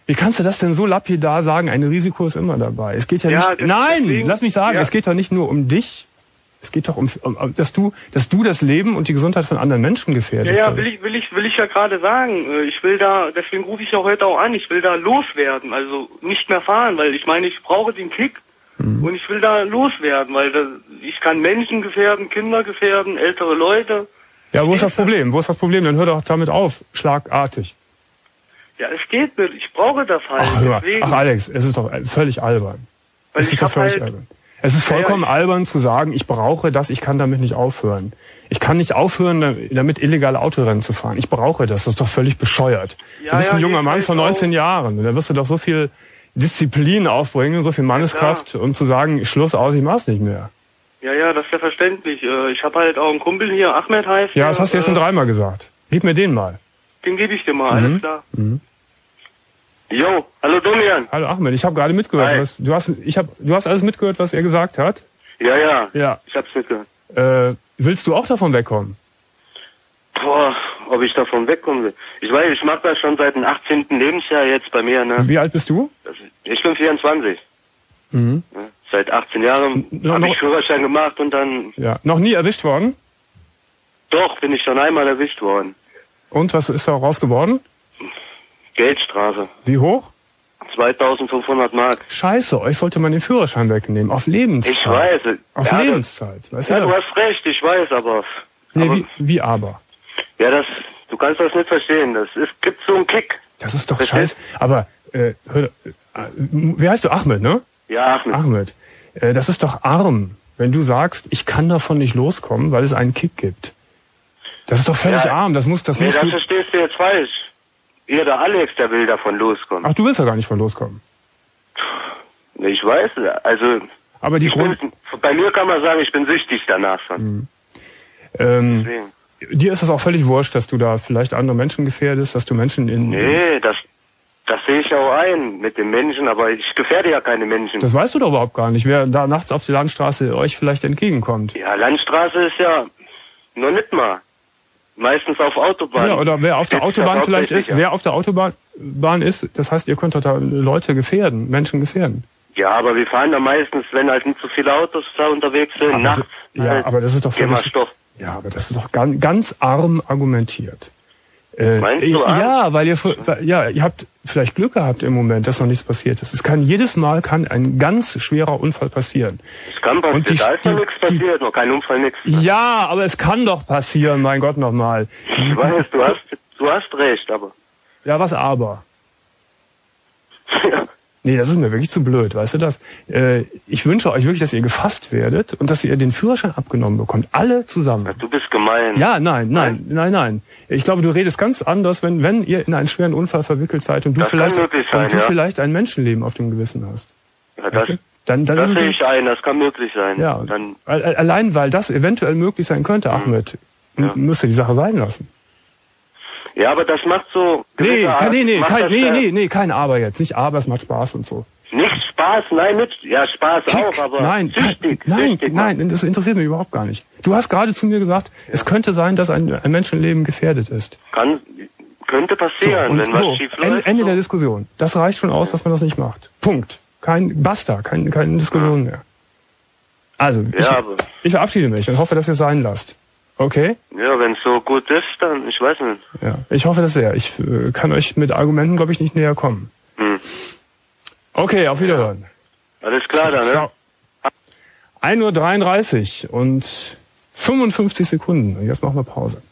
Wie kannst du das denn so lapidar sagen? Ein Risiko ist immer dabei. Es geht ja Ja, nicht. Nein, deswegen- lass mich sagen. ja. Es geht doch nicht nur um dich. Es geht doch um dass du das Leben und die Gesundheit von anderen Menschen gefährdest. Ja, will ich ja gerade sagen. Ich will da, deswegen rufe ich ja heute auch an, ich will da loswerden, also nicht mehr fahren, weil ich meine, ich brauche den Kick und ich will da loswerden, weil ich kann Menschen gefährden, Kinder gefährden, ältere Leute. Ja, wo ist das Problem? Dann hör doch damit auf, schlagartig. Ja, es geht nicht, ich brauche das halt, Ach, hör mal. deswegen. Ach Alex, es ist doch völlig albern. Weil Es ist ich doch hab völlig halt- albern. Es ist vollkommen albern zu sagen, ich brauche das, ich kann damit nicht aufhören. Ich kann nicht aufhören, damit illegale Autorennen zu fahren. Ich brauche das ist doch völlig bescheuert. Ja, Du bist ein ja, junger ich Mann weiß von 19 Jahren. Und da wirst du doch so viel Disziplin aufbringen, so viel Manneskraft, um zu sagen, Schluss aus, ich mach's nicht mehr. Ja, das ist ja verständlich. Ich habe halt auch einen Kumpel hier, Ahmed heißt Ja, der, das hast du ja schon dreimal gesagt. Gib mir den mal. Den gebe ich dir mal, alles klar. Jo, hallo Domian. Hallo Ahmed, ich habe gerade mitgehört, Hi. du hast alles mitgehört, was er gesagt hat. Ja, Ja. ich hab's mitgehört. Willst du auch davon wegkommen? Boah, ob ich davon wegkommen will. Ich weiß, ich mache das schon seit dem 18. Lebensjahr jetzt bei mir, ne? Wie alt bist du? Ich bin 24. Mhm. Ne? Seit 18 Jahren habe ich Führerschein gemacht und dann, Ja. Noch nie erwischt worden? doch, bin ich schon einmal erwischt worden. Und was ist da raus geworden? Geldstrafe. Wie hoch? 2500 Mark. Scheiße, euch sollte man den Führerschein wegnehmen. Auf Lebenszeit. Ich weiß. Auf Ja, Lebenszeit. Weißt Ja, du du das? hast recht, ich weiß, aber... Nee, aber wie aber? ja, du kannst das nicht verstehen. Gibt so einen Kick. Das ist doch Verstehst? scheiße. Aber, wie heißt du? Ahmed, ne? Ja, Ahmed. Ahmed. Das ist doch arm, wenn du sagst, ich kann davon nicht loskommen, weil es einen Kick gibt. Das ist doch völlig Ja. arm. Das musst Nee, das du... verstehst du jetzt falsch. Ihr, der Alex, der will davon loskommen. Ach, du willst ja gar nicht von loskommen. Ich weiß, also... Aber die bei mir kann man sagen, ich bin süchtig danach schon. Deswegen. Dir ist es auch völlig wurscht, dass du da vielleicht andere Menschen gefährdest, dass du Menschen Nee, das sehe ich auch ein mit den Menschen, aber ich gefährde ja keine Menschen. Das weißt du doch überhaupt gar nicht, wer da nachts auf der Landstraße euch vielleicht entgegenkommt. Ja, Landstraße ist ja noch nicht mal. Meistens auf Autobahn. Ja, oder wer auf der Geht's Autobahn ja vielleicht ist, hauptsächlich, wer auf der Autobahn ist, das heißt, ihr könnt doch da Leute gefährden, Menschen gefährden. Ja, aber wir fahren da meistens, wenn halt nicht so viele Autos da unterwegs sind, Aber nachts. Ja, aber das ist doch gehen wir völlig... Stoff. Ja, aber das ist doch ganz arm argumentiert. Meinst du arm? Ja, weil ihr habt vielleicht Glück gehabt im Moment, dass noch nichts passiert ist. Jedes Mal kann ein ganz schwerer Unfall passieren. Es kann passieren, Und da ist noch nichts passiert, noch kein Unfall, nichts. Ja, aber es kann doch passieren, mein Gott nochmal. Ich weiß, du hast recht, aber... Ja, was aber? Ja. Nee, das ist mir wirklich zu blöd, weißt du das? Ich wünsche euch wirklich, dass ihr gefasst werdet und dass ihr den Führerschein abgenommen bekommt. Alle zusammen. Du bist gemein. Ja, nein. Ich glaube, du redest ganz anders, wenn ihr in einen schweren Unfall verwickelt seid und du Das kann möglich sein, ja. vielleicht ein Menschenleben auf dem Gewissen hast. Ja, das Dann das ist es sehe ich ein, das kann möglich sein. ja, Dann, allein weil das eventuell möglich sein könnte, Ahmed, müsst ihr die Sache sein lassen. ja, aber das macht so... Nee, macht das kein Aber jetzt. Nicht Aber, es macht Spaß und so. Nicht Spaß, nein, nicht... Ja, Spaß auch, aber... Nein, süchtig, nein, das interessiert mich überhaupt gar nicht. Du hast gerade zu mir gesagt, es könnte sein, dass ein Menschenleben gefährdet ist. Könnte passieren, wenn was schief läuft. Ende der Diskussion. Das reicht schon aus, dass man das nicht macht. Punkt. Keine Diskussion mehr. Also, ich verabschiede mich und hoffe, dass ihr es sein lasst. Okay? Ja, wenn es so gut ist, dann, ich weiß nicht. Ja, ich hoffe das sehr. Ich kann euch mit Argumenten, glaube ich, nicht näher kommen. Okay, auf Wiederhören. Alles klar dann, ne? Ciao. 1:33 Uhr und 55 Sekunden. Und jetzt machen wir Pause.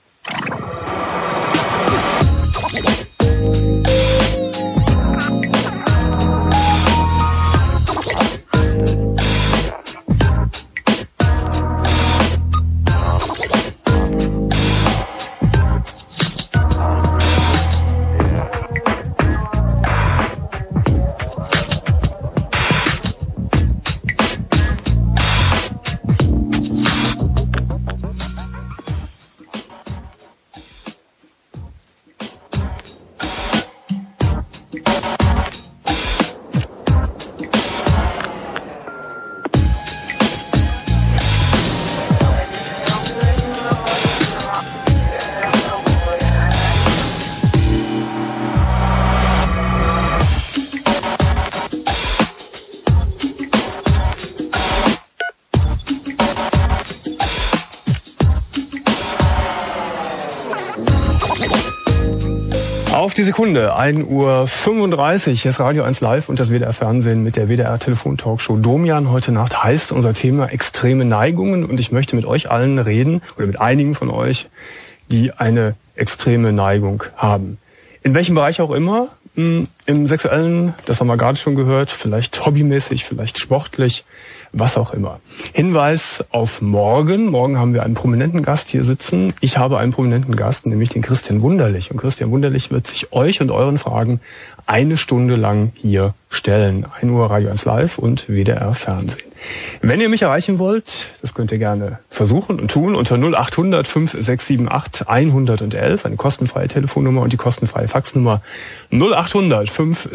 Auf die Sekunde, 1:35 Uhr, hier ist Radio 1 Live und das WDR Fernsehen mit der WDR Telefontalkshow Domian. Heute Nacht heißt unser Thema extreme Neigungen und ich möchte mit euch allen reden, oder mit einigen von euch, die eine extreme Neigung haben. In welchem Bereich auch immer, im Sexuellen, das haben wir gerade schon gehört, vielleicht hobbymäßig, vielleicht sportlich, was auch immer. Hinweis auf morgen. Morgen haben wir einen prominenten Gast hier sitzen. Ich habe einen prominenten Gast, nämlich den Christian Wunderlich. Und Christian Wunderlich wird sich euch und euren Fragen 1 Stunde lang hier stellen. 1 Uhr Radio 1 Live und WDR Fernsehen. Wenn ihr mich erreichen wollt, das könnt ihr gerne versuchen und tun unter 0800 5678 111, eine kostenfreie Telefonnummer und die kostenfreie Faxnummer 0800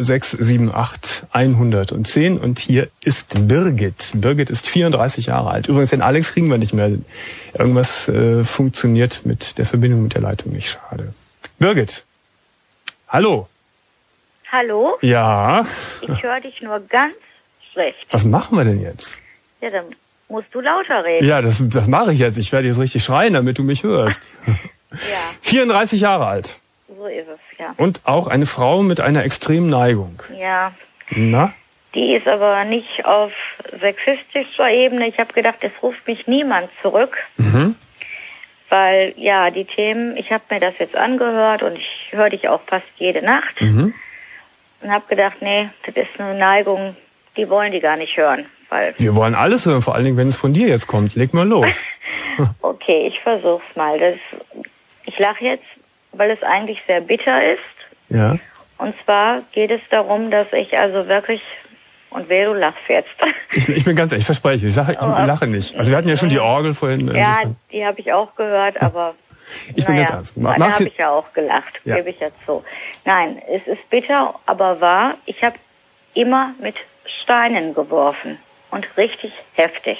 5678 110. Und hier ist Birgit. Birgit ist 34 Jahre alt. Übrigens, den Alex kriegen wir nicht mehr. Irgendwas funktioniert mit der Verbindung mit der Leitung nicht. Schade. Birgit. Hallo. Hallo? Ja. Ich höre dich nur ganz schlecht. Was machen wir denn jetzt? Ja, dann musst du lauter reden. Ja, das mache ich jetzt. Ich werde jetzt richtig schreien, damit du mich hörst. Ja, 34 Jahre alt. so ist es, ja. Und auch eine Frau mit einer extremen Neigung. Ja, Na? die ist aber nicht auf sexistischer Ebene. Ich habe gedacht, es ruft mich niemand zurück. Mhm. Weil, ja, die Themen, ich habe mir das jetzt angehört und ich höre dich auch fast jede Nacht. Mhm. Und habe gedacht, nee, das ist eine Neigung, die wollen die gar nicht hören. Weil, Wir wollen alles hören, vor allen Dingen, wenn es von dir jetzt kommt. Leg mal los. okay, ich versuch's mal. Ich lache jetzt, weil es eigentlich sehr bitter ist. Ja. Und zwar geht es darum, dass ich also wirklich, und wer du lachst jetzt. Ich bin ganz ehrlich, ich verspreche, ich lache nicht. Also wir hatten ja schon die Orgel vorhin. Ja, die habe ich auch gehört, aber Ich bin ganz ernst. da habe ich ja auch gelacht, Ja. gebe ich jetzt so. Nein, es ist bitter, aber wahr. Ich habe immer mit Steinen geworfen und richtig heftigst.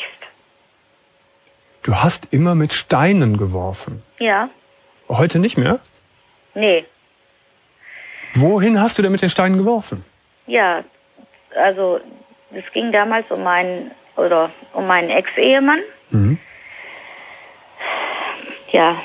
Du hast immer mit Steinen geworfen. Ja, Heute nicht mehr? nee, Wohin hast du denn mit den Steinen geworfen? ja, also es ging damals um meinen Ex-Ehemann. Mhm. Ja,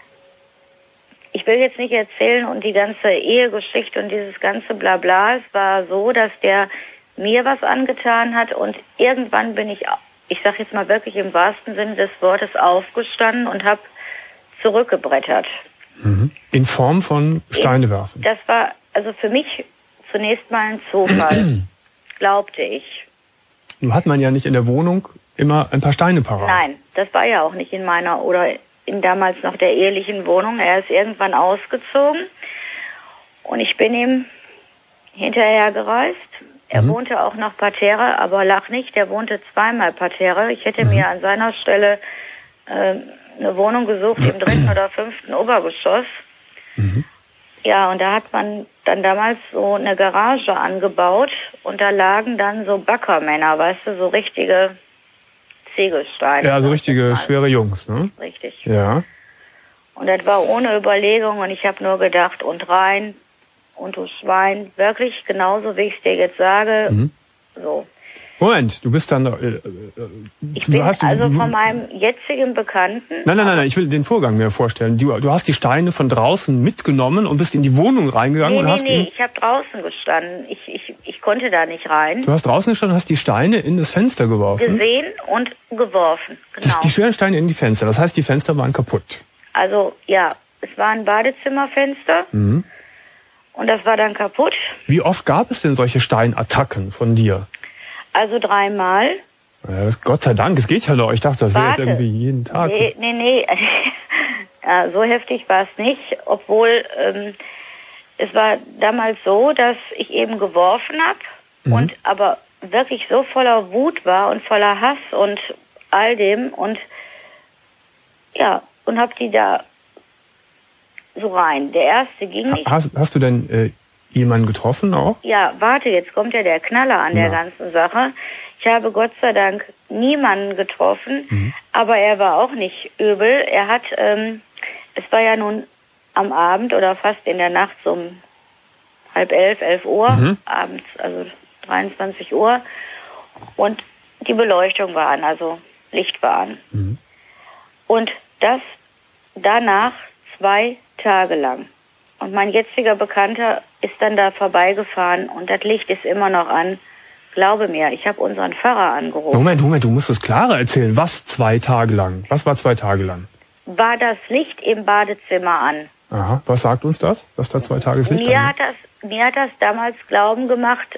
ich will jetzt nicht erzählen und die ganze Ehegeschichte und dieses ganze Blabla. Es war so, dass der mir was angetan hat und irgendwann bin ich sag jetzt mal wirklich im wahrsten Sinne des Wortes aufgestanden und habe zurückgebrettert. Mhm. In Form von Steine werfen. Das war also für mich zunächst mal ein Zufall, glaubte ich. Nun hat man ja nicht in der Wohnung immer ein paar Steine parat. Nein, das war ja auch nicht in meiner oder in damals noch der ehelichen Wohnung. Er ist irgendwann ausgezogen und ich bin ihm hinterher gereist. Er wohnte auch noch parterre, aber lach nicht, der wohnte zweimal parterre. Ich hätte mir an seiner Stelle eine Wohnung gesucht im 3. oder 5. Obergeschoss. Ja, und da hat man dann damals so eine Garage angebaut und da lagen dann so Backermänner, weißt du, so richtige Ziegelsteine. Ja, so richtige schwere Jungs, ne? Richtig. Ja. Und das war ohne Überlegung und ich habe nur gedacht, und rein, und du Schwein, wirklich genauso, wie ich es dir jetzt sage, so. Moment, du bist dann... Ich bin also von meinem jetzigen Bekannten... Nein, ich will den Vorgang mir vorstellen. Du hast die Steine von draußen mitgenommen und bist in die Wohnung reingegangen und hast... Nee, ich habe draußen gestanden. Ich konnte da nicht rein. Du hast draußen gestanden, hast die Steine in das Fenster geworfen. Gesehen und geworfen, genau. Die schweren Steine in die Fenster, das heißt, die Fenster waren kaputt. Also, ja, es war ein Badezimmerfenster und das war dann kaputt. Wie oft gab es denn solche Steinattacken von dir? Also 3-mal. Ja, Gott sei Dank, es geht ja noch. Ich dachte, das wäre jetzt irgendwie jeden Tag. Nee. Ja, so heftig war es nicht, obwohl es war damals so, dass ich eben geworfen habe und aber wirklich so voller Wut war und voller Hass und all dem und ja, und hab die da so rein. Der erste ging nicht. Hast du denn jemanden getroffen auch? Ja, warte, jetzt kommt ja der Knaller an der ganzen Sache. Ich habe Gott sei Dank niemanden getroffen, aber er war auch nicht übel. Er hat, es war ja nun am Abend oder fast in der Nacht so um 10:30, 11 Uhr abends, also 23 Uhr. Und die Beleuchtung war an, also Licht war an. Und das danach 2 Tage lang. Und mein jetziger Bekannter ist dann da vorbeigefahren und das Licht ist immer noch an. Glaube mir, ich habe unseren Pfarrer angerufen. Moment, du musst es klarer erzählen. Was 2 Tage lang? Was war 2 Tage lang? War das Licht im Badezimmer an. Aha, was sagt uns das? Dass da 2 Tage das Licht Mir an? hat das damals Glauben gemacht,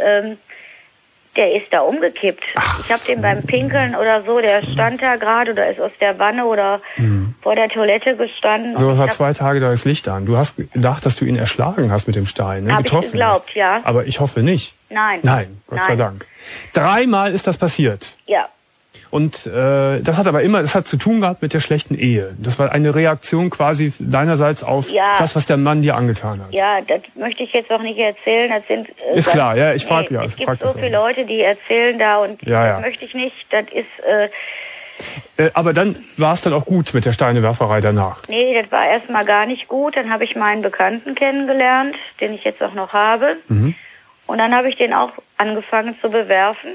der ist da umgekippt. Ich habe den beim Pinkeln oder so, der stand da gerade oder ist aus der Wanne oder vor der Toilette gestanden. So, und es ich war hab- 2 Tage da das Licht an. Du hast gedacht, dass du ihn erschlagen hast mit dem Stein, ne? Hab ich Getroffen geglaubt, hast. ja. Aber ich hoffe nicht. Nein. Nein, Gott sei Dank. 3-mal ist das passiert. Ja. Und das hat zu tun gehabt mit der schlechten Ehe. Das war eine Reaktion quasi deinerseits auf Ja. das, was der Mann dir angetan hat. Ja, das möchte ich jetzt auch nicht erzählen. Das sind Ist klar, ja, ich frag ja, Es ich gibt frag so das auch viele Leute, die erzählen da und Ja, ja. das möchte ich nicht. Das ist Aber dann war es dann auch gut mit der Steinewerferei danach. nee, das war erstmal gar nicht gut. Dann habe ich meinen Bekannten kennengelernt, den ich jetzt auch noch habe. Und dann habe ich den auch angefangen zu bewerfen.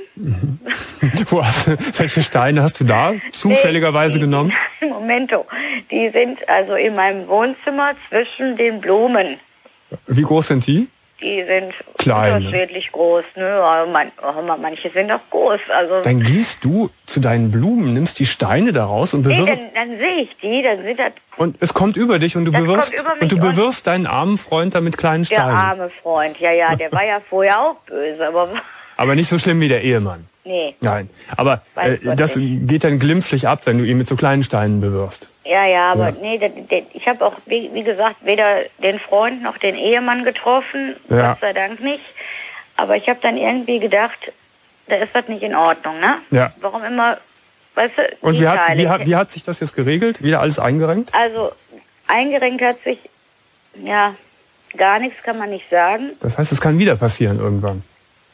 Welche Steine hast du da zufälligerweise genommen? Momento. Die sind also in meinem Wohnzimmer zwischen den Blumen. Wie groß sind die? Die sind Klein, ne? unterschiedlich groß. Ne? Aber manche sind auch groß. Also Dann gehst du zu deinen Blumen, nimmst die Steine daraus und nee, bewirfst. dann sehe ich die, dann sind das Und es kommt über dich und du Das bewirfst, kommt über mich und du und- bewirfst deinen armen Freund da mit kleinen der Steinen. arme Freund. Ja, der war ja vorher auch böse, aber Aber nicht so schlimm wie der Ehemann. nee. Nein. Aber Weiß Gott das geht dann glimpflich ab, wenn du ihn mit so kleinen Steinen bewirfst. Ja, aber Ja. nee, ich habe auch, wie gesagt, weder den Freund noch den Ehemann getroffen, Ja. Gott sei Dank nicht. Aber ich habe dann irgendwie gedacht, da ist das nicht in Ordnung, ne? Ja. Warum immer, weißt du, Und die wie hat sich das jetzt geregelt? Wieder alles eingerenkt? Also, eingerenkt hat sich, ja, gar nichts kann man nicht sagen. Das heißt, es kann wieder passieren irgendwann.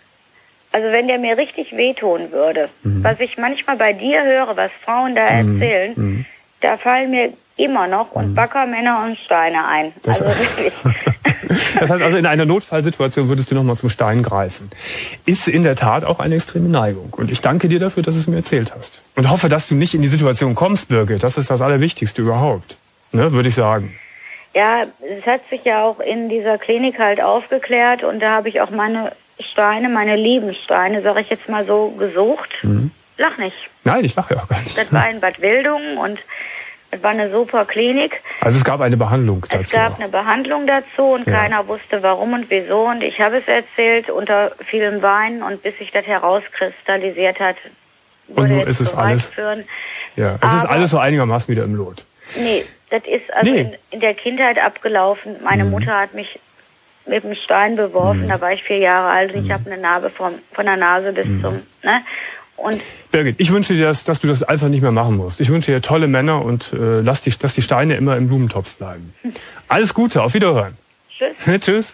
Also wenn der mir richtig wehtun würde, was ich manchmal bei dir höre, was Frauen da erzählen, da fallen mir immer noch und Backermänner und Steine ein. Das- Also wirklich. Das heißt also, in einer Notfallsituation würdest du nochmal zum Stein greifen. Ist in der Tat auch eine extreme Neigung. Und ich danke dir dafür, dass du es mir erzählt hast. Und hoffe, dass du nicht in die Situation kommst, Birgit. Das ist das Allerwichtigste überhaupt. Ne, würde ich sagen. Ja, es hat sich ja auch in dieser Klinik halt aufgeklärt und da habe ich auch meine Steine, meine lieben Steine, sage ich jetzt mal so, gesucht. Lach nicht. Nein, ich lache ja auch gar nicht. Das war in Bad Wildungen und das war eine super Klinik. Also es gab eine Behandlung dazu. Es gab eine Behandlung dazu und Ja. keiner wusste warum und wieso und ich habe es erzählt unter vielen Weinen und bis sich das herauskristallisiert hat, Und nun ist es zu weit alles- führen. Ja, es ist Aber- alles so einigermaßen wieder im Lot. Nee, das ist also Nee. in der Kindheit abgelaufen. Meine Mutter hat mich mit dem Stein beworfen, da war ich 4 Jahre alt und ich habe eine Narbe von der Nase bis zum, ne? Und Birgit, ich wünsche dir, dass du das einfach nicht mehr machen musst. Ich wünsche dir tolle Männer und dass die Steine immer im Blumentopf bleiben. Alles Gute, auf Wiederhören. tschüss. Tschüss.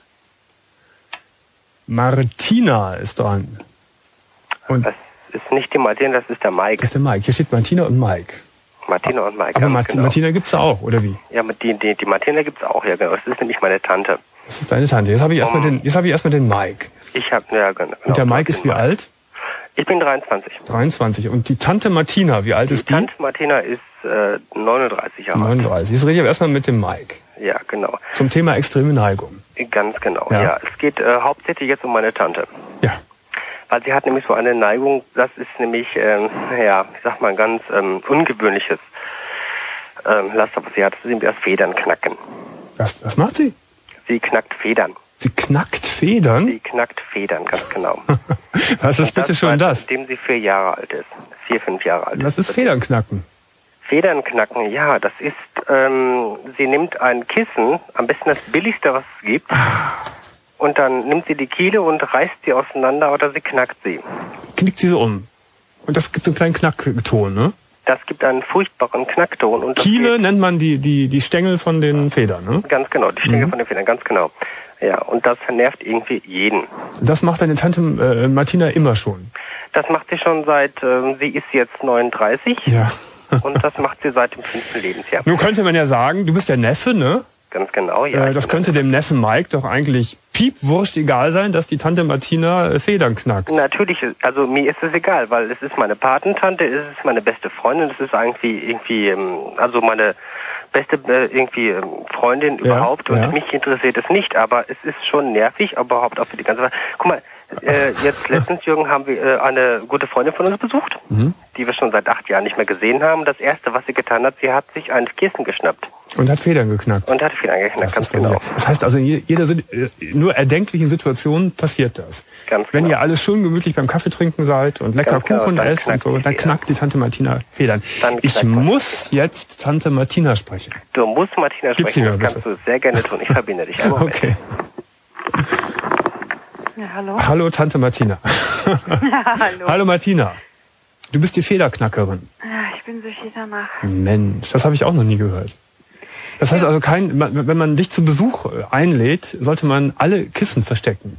Martina ist dran. Und Das ist nicht die Martina, das ist der Mike. das ist der Mike. Hier steht Martina und Mike. Martina und Mike. Aber ganz genau. Martina gibt's da auch, oder wie? Ja, die Martina gibt's auch, ja genau. Das ist nämlich meine Tante. Das ist deine Tante. Jetzt habe ich erstmal den Mike. Ich habe, ja genau. Und der Mike ist wie alt? Ich bin 23. 23. Und die Tante Martina, wie alt ist die? Tante Martina ist 39 Jahre alt. 39. Jetzt rede ich aber erstmal mit dem Mike. Ja, genau. Zum Thema extreme Neigung. Ganz genau, Ja. ja. Es geht hauptsächlich jetzt um meine Tante. Ja. Weil sie hat nämlich so eine Neigung, das ist nämlich, ja, ich sag mal, ein ganz ungewöhnliches Laster, was sie hat. Das ist nämlich das Federn knacken. Was macht sie? Sie knackt Federn. Sie knackt Federn? Sie knackt Federn, ganz genau. Was ist bitte schon das? Seitdem sie 4 Jahre alt ist. 4, 5 Jahre alt Was ist Federn knacken? Federn knacken, ja, das ist, sie nimmt ein Kissen, am besten das billigste, was es gibt, und dann nimmt sie die Kiele und reißt sie auseinander oder sie knackt sie. Knickt sie so um. Und das gibt so einen kleinen Knackton, ne? Das gibt einen furchtbaren Knackton. Und das Kiele nennt man die Stängel von den Federn, ne? Ganz genau, die Stängel von den Federn, ganz genau. Ja, und das nervt irgendwie jeden. Das macht deine Tante Martina immer schon. Das macht sie schon seit, sie ist jetzt 39 Ja. und das macht sie seit dem 5. Lebensjahr. Nun könnte man ja sagen, du bist der Neffe, ne? Ganz genau, ja. Das könnte dem Neffen Mike doch eigentlich piepwurscht egal sein, dass die Tante Martina Federn knackt. Natürlich, also mir ist es egal, weil es ist meine Patentante, es ist meine beste Freundin, es ist irgendwie, also meine beste Freundin überhaupt und mich interessiert es nicht, aber es ist schon nervig, überhaupt auch für die ganze Welt. Guck mal, jetzt letztens, Jürgen, haben wir eine gute Freundin von uns besucht, die wir schon seit 8 Jahren nicht mehr gesehen haben. Das Erste, was sie getan hat, sie hat sich ein Kissen geschnappt. Und hat Federn geknackt. Ganz genau. Das heißt also, in jeder nur erdenklichen Situation passiert das. Ganz Wenn genau. ihr alles schön gemütlich beim Kaffee trinken seid und lecker Kuchen esst und so, dann knackt die Tante Martina Federn. Ich muss jetzt Tante Martina sprechen. Du musst Martina Gib's sprechen, mir das kannst du sehr gerne tun. Ich verbinde dich. Okay. Ja, hallo. Hallo Tante Martina. Hallo. Hallo Martina. Du bist die Federknackerin. Ja, ich bin süchtig danach. Mensch, das habe ich auch noch nie gehört. Das heißt also, wenn man dich zu Besuch einlädt, sollte man alle Kissen verstecken,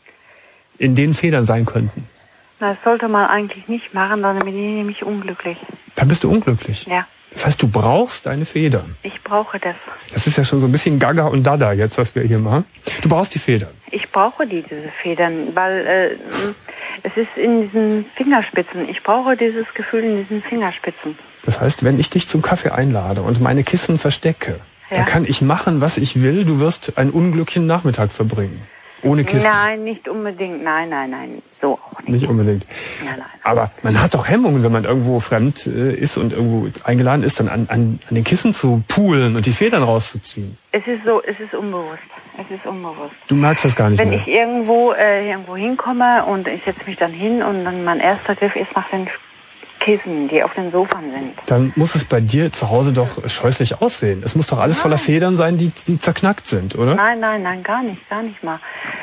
in denen Federn sein könnten. Das sollte man eigentlich nicht machen, dann bin ich nämlich unglücklich. Dann bist du unglücklich. Ja, Das heißt, du brauchst deine Federn. ich brauche das. Das ist ja schon so ein bisschen Gaga und Dada jetzt, was wir hier machen. Du brauchst die Federn. Ich brauche diese Federn, weil es ist in diesen Fingerspitzen. Ich brauche dieses Gefühl in diesen Fingerspitzen. Das heißt, wenn ich dich zum Kaffee einlade und meine Kissen verstecke, dann kann ich machen, was ich will. Du wirst einen unglücklichen Nachmittag verbringen. Ohne Kissen. Nein, nicht unbedingt. Nein. So auch nicht. Nicht unbedingt. Nein. Aber man hat doch Hemmungen, wenn man irgendwo fremd ist und irgendwo eingeladen ist, dann an den Kissen zu poolen und die Federn rauszuziehen. Es ist so, es ist unbewusst. Du magst das gar nicht Wenn mehr. ich irgendwo hinkomme und ich setze mich dann hin und dann mein erster Griff ist nach den Kissen, die auf den Sofern sind. Dann muss es bei dir zu Hause doch scheußlich aussehen. Es muss doch alles voller Federn sein, die zerknackt sind, oder? Nein, gar nicht mal.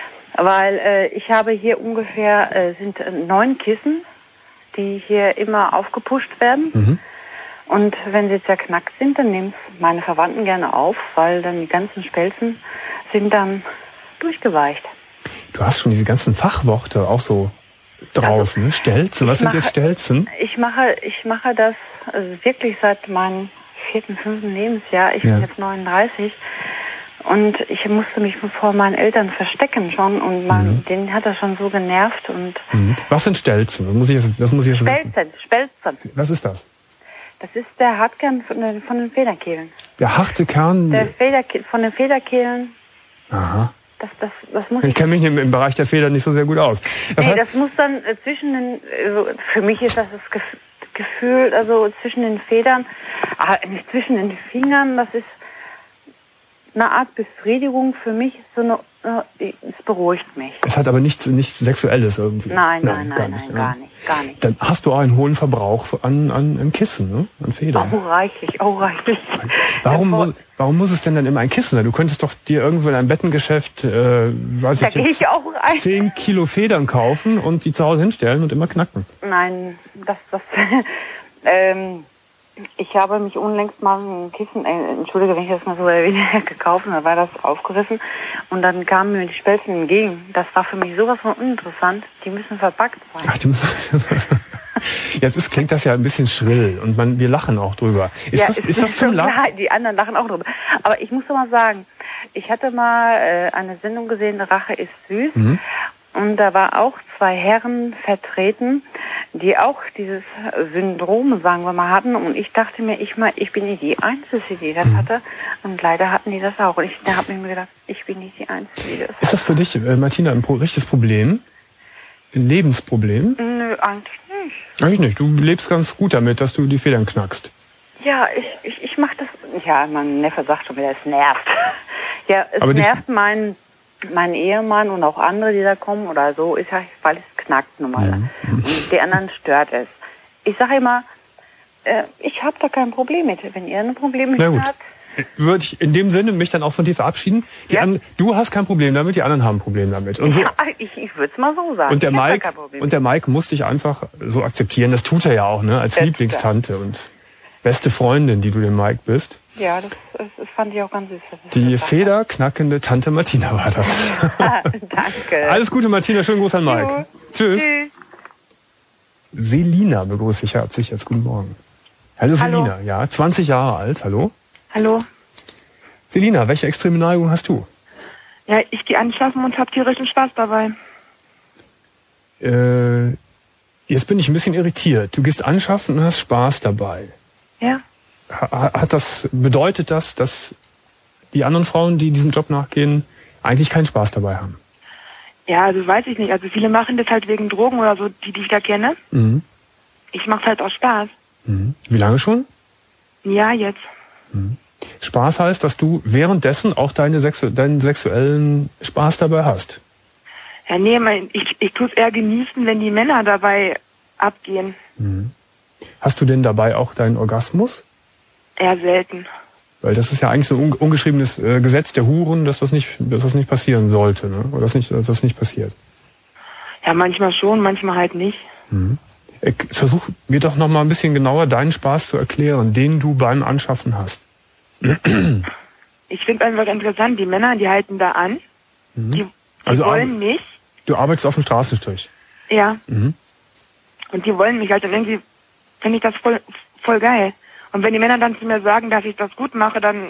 Weil ich habe hier ungefähr, sind 9 Kissen, die hier immer aufgepusht werden. Und wenn sie zerknackt sind, dann nehmen es meine Verwandten gerne auf, weil dann die ganzen Spelzen sind dann durchgeweicht. Du hast schon diese ganzen Fachworte auch so drauf, ne? Stelzen, was sind jetzt Stelzen? Ich mache das wirklich seit meinem 4., 5. Lebensjahr. Ich bin jetzt 39 und ich musste mich vor meinen Eltern verstecken schon und denen hat das schon so genervt. Und Was sind Stelzen? Das muss ich jetzt wissen. Spelzen. Was ist das? Das ist der Hartkern von den Federkehlen. Der harte Kern? Von den Federkehlen. Aha. Das muss Ich kenne mich im Bereich der Federn nicht so sehr gut aus. Das muss dann zwischen den, für mich ist das Gefühl, also zwischen den Federn, nicht zwischen den Fingern, das ist eine Art Befriedigung für mich, es beruhigt mich. Es hat aber nichts Sexuelles irgendwie. Nein, gar nicht. Dann hast du auch einen hohen Verbrauch an Kissen, ne? An Federn. Auch reichlich. Warum muss es denn dann immer ein Kissen sein? Du könntest doch dir irgendwo in einem Bettengeschäft, 10 Kilo Federn kaufen und die zu Hause hinstellen und immer knacken. Nein, ich habe mich unlängst mal ein Kissen, entschuldige, wenn ich das mal so erwähne, gekauft und da war das aufgerissen und dann kamen mir die Spelzen entgegen. Das war für mich sowas von uninteressant. Die müssen verpackt sein. Ach, die müssen Jetzt klingt das ja ein bisschen schrill und wir lachen auch drüber. Ist das zum Lachen? Die anderen lachen auch drüber. Aber ich muss doch mal sagen, ich hatte mal eine Sendung gesehen, Rache ist süß. Und da war auch 2 Herren vertreten, die auch dieses Syndrom, sagen wir mal, hatten. Und ich dachte mir, ich bin nicht die Einzige, die das hatte. Und leider hatten die das auch. Und da habe ich mir gedacht, ich bin nicht die Einzige, die das hatte. Ist das für dich, Martina, ein richtiges Problem? Ein Lebensproblem? Nö, eigentlich nicht. Eigentlich nicht. Du lebst ganz gut damit, dass du die Federn knackst. Ja, ich mache das. Ja, mein Neffe sagt schon wieder, es nervt. Ja, es Aber nervt mein Ehemann und auch andere, die da kommen oder so, ist ja, weil es knackt nun mal. Und die anderen stört es. Ich sage immer, ich habe da kein Problem mit. Wenn ihr ein Problem mit habt. Würde ich in dem Sinne mich dann auch von dir verabschieden. Du hast kein Problem damit, die anderen haben ein Problem damit. Und so, ja, ich würde es mal so sagen. Und der Mike muss dich einfach so akzeptieren. Das tut er ja auch, ne? Als Lieblingstante und beste Freundin, die du dem Mike bist. Ja, das fand ich auch ganz süß. Die federknackende Tante Martina war das. Danke. Alles Gute, Martina. Schönen Gruß an Mike. Jo. Tschüss. Selina begrüße ich herzlich. Jetzt guten Morgen. Hallo Selina. Ja, 20 Jahre alt. Hallo. Hallo. Selina, welche extreme Neigung hast du? Ja, ich gehe anschaffen und habe tierischen Spaß dabei. Jetzt bin ich ein bisschen irritiert. Du gehst anschaffen und hast Spaß dabei. Ja. bedeutet das, dass die anderen Frauen, die diesem Job nachgehen, eigentlich keinen Spaß dabei haben? Ja, also weiß ich nicht. Also viele machen das halt wegen Drogen oder so, die ich da kenne. Mhm. Ich mache halt auch Spaß. Mhm. Wie lange schon? Ja, jetzt. Mhm. Spaß heißt, dass du währenddessen auch deinen sexuellen Spaß dabei hast. Ja, nee, ich tue es eher genießen, wenn die Männer dabei abgehen. Mhm. Hast du denn dabei auch deinen Orgasmus? Eher selten. Weil das ist ja eigentlich so ein ungeschriebenes Gesetz der Huren, dass das nicht passieren sollte, ne? Oder dass das nicht passiert. Ja, manchmal schon, manchmal halt nicht. Mhm. Versuch mir doch noch mal ein bisschen genauer deinen Spaß zu erklären, den du beim Anschaffen hast. Ich finde einfach interessant, die Männer, die halten da an. Mhm. Die Also wollen mich. Du arbeitest auf dem Straßenstrich. Ja. Mhm. Und die wollen mich halt. Und irgendwie finde ich das voll geil. Und wenn die Männer dann zu mir sagen, dass ich das gut mache, dann...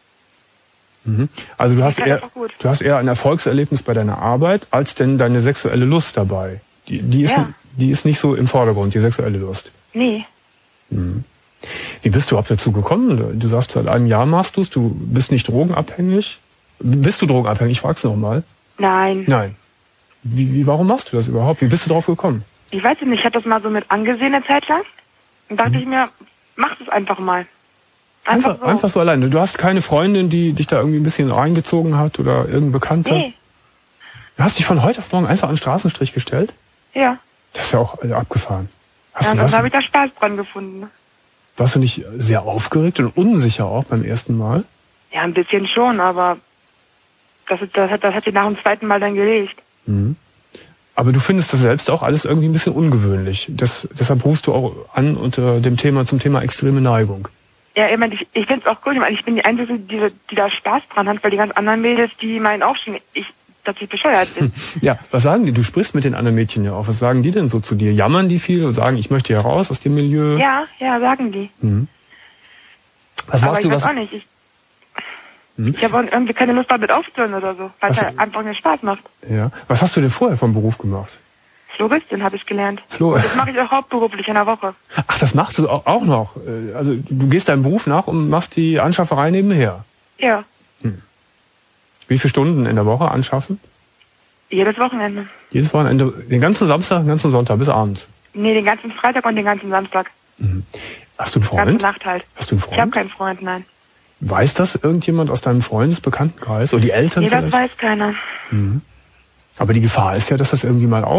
Mhm. Also du hast eher ein Erfolgserlebnis bei deiner Arbeit, als denn deine sexuelle Lust dabei. Die ist nicht so im Vordergrund, die sexuelle Lust. Nee. Mhm. Wie bist du überhaupt dazu gekommen? Du sagst, seit einem Jahr machst du es, du bist nicht drogenabhängig. Bist du drogenabhängig? Ich frag's noch mal. Nein. Nein. Warum machst du das überhaupt? Wie bist du drauf gekommen? Ich weiß nicht, ich habe das mal so mit angesehen eine Zeit lang. Und dachte ich mir, mach es einfach mal. Einfach so alleine. Du hast keine Freundin, die dich da irgendwie ein bisschen reingezogen hat oder irgendein Bekannter? Nee. Du hast dich von heute auf morgen einfach an den Straßenstrich gestellt? Ja. Das ist ja auch abgefahren. Ja, und dann habe ich da Spaß dran gefunden. Warst du nicht sehr aufgeregt und unsicher auch beim ersten Mal? Ja, ein bisschen schon, aber das hat sich nach dem zweiten Mal dann gelegt. Mhm. Aber du findest das selbst auch alles irgendwie ein bisschen ungewöhnlich. Deshalb rufst du auch an unter dem Thema zum Thema extreme Neigung. Ja, ich finde es auch cool. Ich bin die Einzige, die da Spaß dran hat, weil die ganz anderen Mädels, die meinen auch schon, dass ich bescheuert bin. Ja, was sagen die? Du sprichst mit den anderen Mädchen ja auch. Was sagen die denn so zu dir? Jammern die viel und sagen, ich möchte hier raus aus dem Milieu? Ja, sagen die. Mhm. Aber ich weiß auch nicht. Ich habe irgendwie keine Lust damit aufzuhören oder so, weil es halt einfach mir Spaß macht. Ja. Was hast du denn vorher vom Beruf gemacht? Floristin habe ich gelernt. Und das mache ich auch hauptberuflich in der Woche. Ach, das machst du auch noch? Also du gehst deinem Beruf nach und machst die Anschafferei nebenher? Ja. Wie viele Stunden in der Woche anschaffen? Jedes Wochenende. Jedes Wochenende? Den ganzen Samstag, den ganzen Sonntag bis abends? Nee, den ganzen Freitag und den ganzen Samstag. Mhm. Hast du einen Freund? Ganze Nacht halt. Hast du einen Freund? Ich habe keinen Freund, nein. Weiß das irgendjemand aus deinem Freundesbekanntenkreis oder die Eltern Nee, vielleicht? das weiß keiner. Mhm. Aber die Gefahr ist ja, dass das irgendwie mal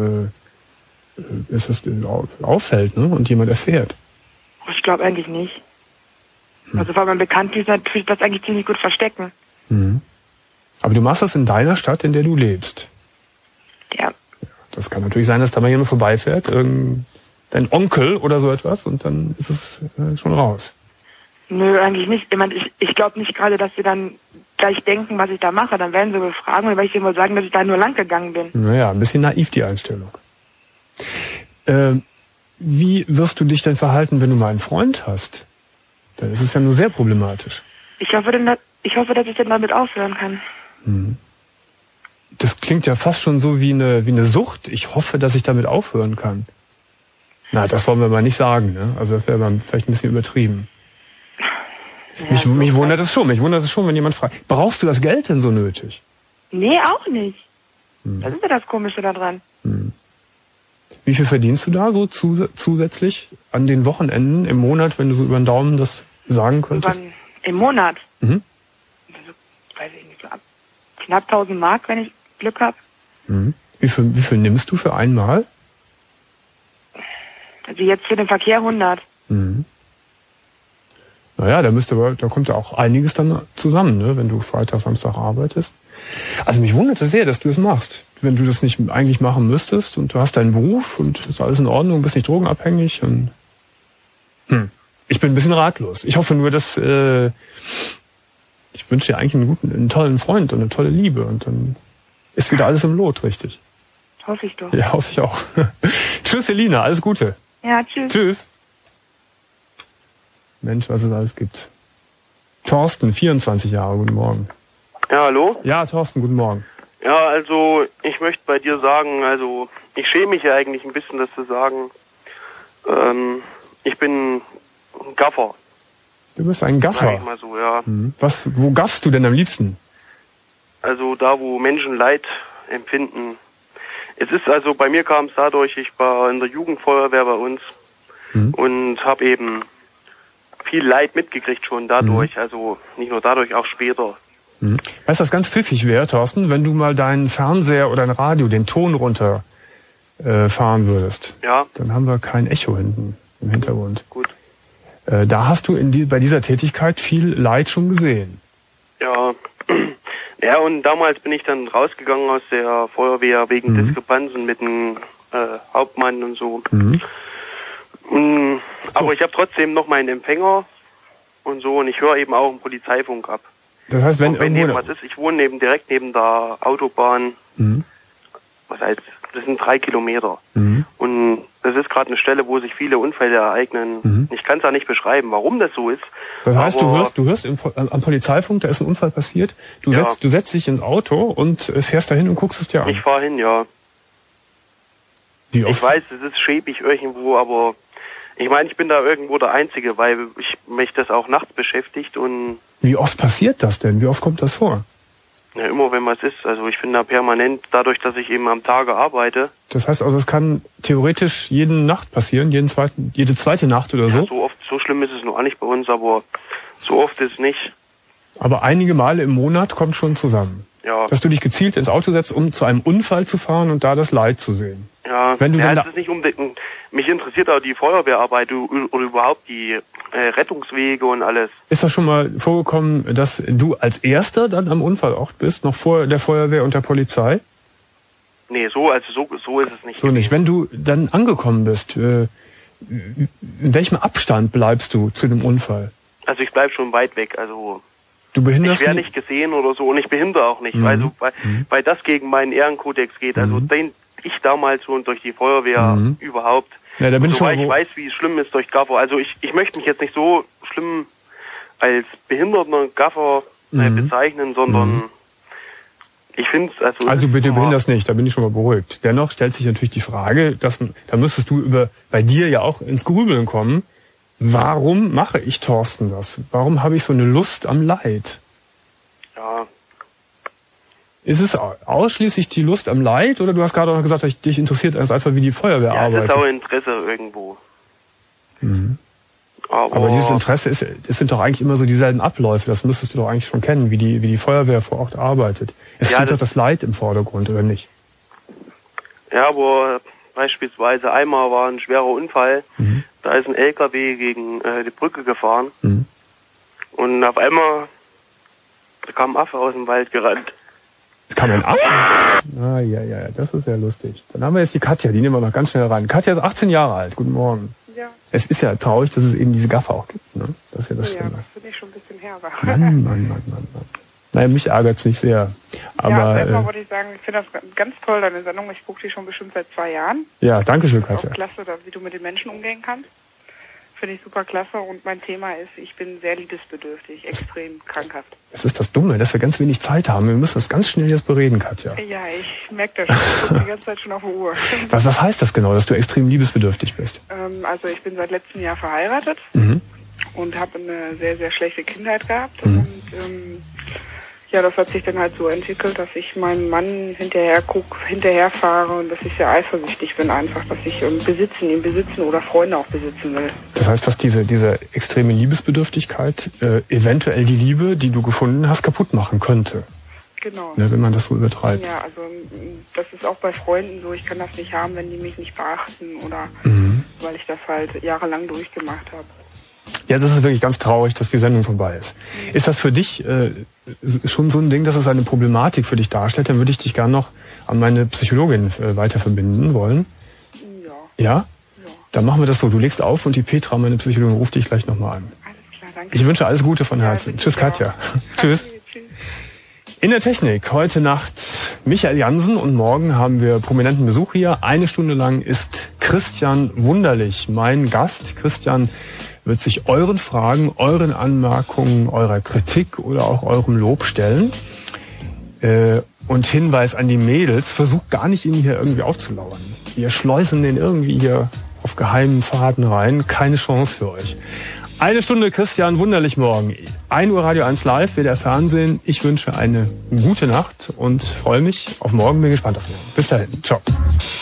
auffällt, ne? Und jemand erfährt. Ich glaube eigentlich nicht. Also weil man bekannt ist, natürlich das eigentlich ziemlich gut verstecken. Mhm. Aber du machst das in deiner Stadt, in der du lebst. Ja. Das kann natürlich sein, dass da mal jemand vorbeifährt, dein Onkel oder so etwas, und dann ist es schon raus. Nö, eigentlich nicht. Ich glaube nicht gerade, dass sie dann gleich denken, was ich da mache. Dann werden sie wohl fragen, und werde ich denen wohl sagen, dass ich da nur lang gegangen bin. Naja, ein bisschen naiv die Einstellung. Wie wirst du dich denn verhalten, wenn du mal einen Freund hast? Dann ist es ja nur sehr problematisch. Ich hoffe, dass ich dann damit aufhören kann. Mhm. Das klingt ja fast schon so wie eine Sucht. Ich hoffe, dass ich damit aufhören kann. Na, das wollen wir mal nicht sagen, ne? Also das wäre mal vielleicht ein bisschen übertrieben. Ja, mich wundert es schon. Wenn jemand fragt, brauchst du das Geld denn so nötig? Nee, auch nicht. Das ist ja das Komische daran. Wie viel verdienst du da so zusätzlich an den Wochenenden im Monat, wenn du so über den Daumen das sagen könntest? Im Monat? Mhm. Also, weiß ich nicht, so knapp 1000 Mark, wenn ich Glück habe. Mhm. Wie viel nimmst du für einmal? Also jetzt für den Verkehr 100. Mhm. Naja, da kommt ja auch einiges dann zusammen, ne, wenn du Freitag, Samstag arbeitest. Also mich wundert es sehr, dass du es machst. Wenn du das nicht eigentlich machen müsstest und du hast deinen Beruf und ist alles in Ordnung, bist nicht drogenabhängig und ich bin ein bisschen ratlos. Ich hoffe nur, dass ich wünsche dir eigentlich einen tollen Freund und eine tolle Liebe und dann ist wieder alles im Lot, richtig? Hoffe ich doch. Ja, hoffe ich auch. Tschüss, Selina, alles Gute. Ja, tschüss. Tschüss. Mensch, was es alles gibt. Thorsten, 24 Jahre, guten Morgen. Ja, hallo? Ja, Thorsten, guten Morgen. Ja, also ich möchte bei dir sagen, also ich schäme mich ja eigentlich ein bisschen, das zu sagen. Ich bin Gaffer. Du bist ein Gaffer. Sag ich mal so, ja. Wo gaffst du denn am liebsten? Also da, wo Menschen Leid empfinden. Es ist also, bei mir kam es dadurch, ich war in der Jugendfeuerwehr bei uns und habe eben viel Leid mitgekriegt schon dadurch. Also nicht nur dadurch, auch später. Weißt du, was ganz pfiffig wäre, Thorsten, wenn du mal deinen Fernseher oder ein Radio, den Ton runter fahren würdest? Ja. Dann haben wir kein Echo hinten im Hintergrund. Gut. Da hast du bei dieser Tätigkeit viel Leid schon gesehen. Ja. Ja, und damals bin ich dann rausgegangen aus der Feuerwehr wegen Diskrepanzen mit dem Hauptmann und so. Aber ich habe trotzdem noch meinen Empfänger und so, und ich höre eben auch einen Polizeifunk ab. Das heißt, wenn irgendwas ist, ich wohne direkt neben der Autobahn. Was heißt, das sind 3 Kilometer. Und das ist gerade eine Stelle, wo sich viele Unfälle ereignen. Ich kann es auch nicht beschreiben, warum das so ist. Das heißt, du hörst am Polizeifunk, da ist ein Unfall passiert. Du setzt dich ins Auto und fährst dahin und guckst es dir an. Ich fahre hin, ja. Wie oft? Ich weiß, es ist schäbig irgendwo, aber ich meine, ich bin da irgendwo der Einzige, weil mich das auch nachts beschäftigt. Und wie oft passiert das denn? Wie oft kommt das vor? Ja, immer wenn was ist. Also ich bin da permanent, dadurch, dass ich eben am Tage arbeite. Das heißt also, es kann theoretisch jede Nacht passieren, jede zweite Nacht oder so? Ja, so schlimm ist es noch nicht bei uns, aber so oft ist es nicht. Aber einige Male im Monat kommt schon zusammen. Ja. Dass du dich gezielt ins Auto setzt, um zu einem Unfall zu fahren und da das Leid zu sehen. Ja, Wenn du das ist nicht unbedingt. Mich interessiert auch die Feuerwehrarbeit oder überhaupt die Rettungswege und alles. Ist das schon mal vorgekommen, dass du als Erster dann am Unfallort bist, noch vor der Feuerwehr und der Polizei? Nee, so ist es nicht. So nicht. Wenn du dann angekommen bist, in welchem Abstand bleibst du zu dem Unfall? Also ich bleib schon weit weg. Also du behinderst ich werde nicht gesehen oder so, und ich behindere auch nicht, weil das gegen meinen Ehrenkodex geht. Also den ich damals schon durch die Feuerwehr überhaupt. Ja, da bin ich ich weiß, wie es schlimm ist durch Gaffer. Also ich möchte mich jetzt nicht so schlimm als behinderter Gaffer bezeichnen, sondern ich finde es... Also bitte behinderst nicht, da bin ich schon mal beruhigt. Dennoch stellt sich natürlich die Frage, da müsstest du bei dir ja auch ins Grübeln kommen. Warum mache ich, Thorsten, das? Warum habe ich so eine Lust am Leid? Ja. Ist es ausschließlich die Lust am Leid, oder du hast gerade auch gesagt, dich interessiert einfach, wie die Feuerwehr arbeitet? Ja, es ist auch Interesse irgendwo. Aber dieses Interesse es sind doch eigentlich immer so dieselben Abläufe. Das müsstest du doch eigentlich schon kennen, wie die Feuerwehr vor Ort arbeitet. Es steht doch das Leid im Vordergrund, oder nicht? Ja, aber beispielsweise einmal war ein schwerer Unfall. Da ist ein LKW gegen die Brücke gefahren. Und auf einmal kam ein Affe aus dem Wald gerannt. Kam ein Affe? Ah, ja, das ist ja lustig. Dann haben wir jetzt die Katja, die nehmen wir noch ganz schnell ran. Katja ist 18 Jahre alt. Guten Morgen. Ja. Es ist ja traurig, dass es eben diese Gaffer auch gibt. Ne? Das ist ja das Schlimme. Ja, das finde ich schon ein bisschen herber. Mann. Naja, mich ärgert es nicht sehr. Aber, ja, erstmal wollte ich sagen, ich finde das ganz toll, deine Sendung. Ich gucke die schon bestimmt seit 2 Jahren. Ja, danke schön, Katja. Auch klasse, wie du mit den Menschen umgehen kannst. Finde ich super klasse. Und mein Thema ist, ich bin sehr liebesbedürftig, extrem krankhaft. Das ist das Dumme, dass wir ganz wenig Zeit haben. Wir müssen das ganz schnell jetzt bereden, Katja. Ja, ich merke das schon. Ich bin die ganze Zeit schon auf der Uhr. Was heißt das genau, dass du extrem liebesbedürftig bist? Also ich bin seit letztem Jahr verheiratet und habe eine sehr, sehr schlechte Kindheit gehabt. Und ja, das hat sich dann halt so entwickelt, dass ich meinem Mann hinterherfahre und dass ich sehr eifersüchtig bin einfach, dass ich ihn besitzen oder Freunde auch besitzen will. Das heißt, dass diese extreme Liebesbedürftigkeit eventuell die Liebe, die du gefunden hast, kaputt machen könnte. Genau. Ne, wenn man das so übertreibt. Ja, also das ist auch bei Freunden so, ich kann das nicht haben, wenn die mich nicht beachten oder weil ich das halt jahrelang durchgemacht habe. Ja, das ist wirklich ganz traurig, dass die Sendung vorbei ist. Ist das für dich schon so ein Ding, dass es eine Problematik für dich darstellt? Dann würde ich dich gerne noch an meine Psychologin weiter verbinden wollen. Ja. Ja? Dann machen wir das so. Du legst auf und die Petra, meine Psychologin, ruft dich gleich nochmal an. Alles klar, danke. Ich wünsche alles Gute von Herzen. Tschüss, Katja. Tschüss. In der Technik heute Nacht Michael Jansen und morgen haben wir prominenten Besuch hier. 1 Stunde lang ist Christian Wunderlich mein Gast. Christian wird sich euren Fragen, euren Anmerkungen, eurer Kritik oder auch eurem Lob stellen. Und Hinweis an die Mädels, versucht gar nicht, ihn hier irgendwie aufzulauern. Wir schleusen den irgendwie hier auf geheimen Faden rein. Keine Chance für euch. Eine Stunde Christian Wunderlich morgen. 1 Uhr Radio 1 Live, WDR Fernsehen. Ich wünsche eine gute Nacht und freue mich auf morgen. Bin gespannt auf morgen. Bis dahin. Ciao.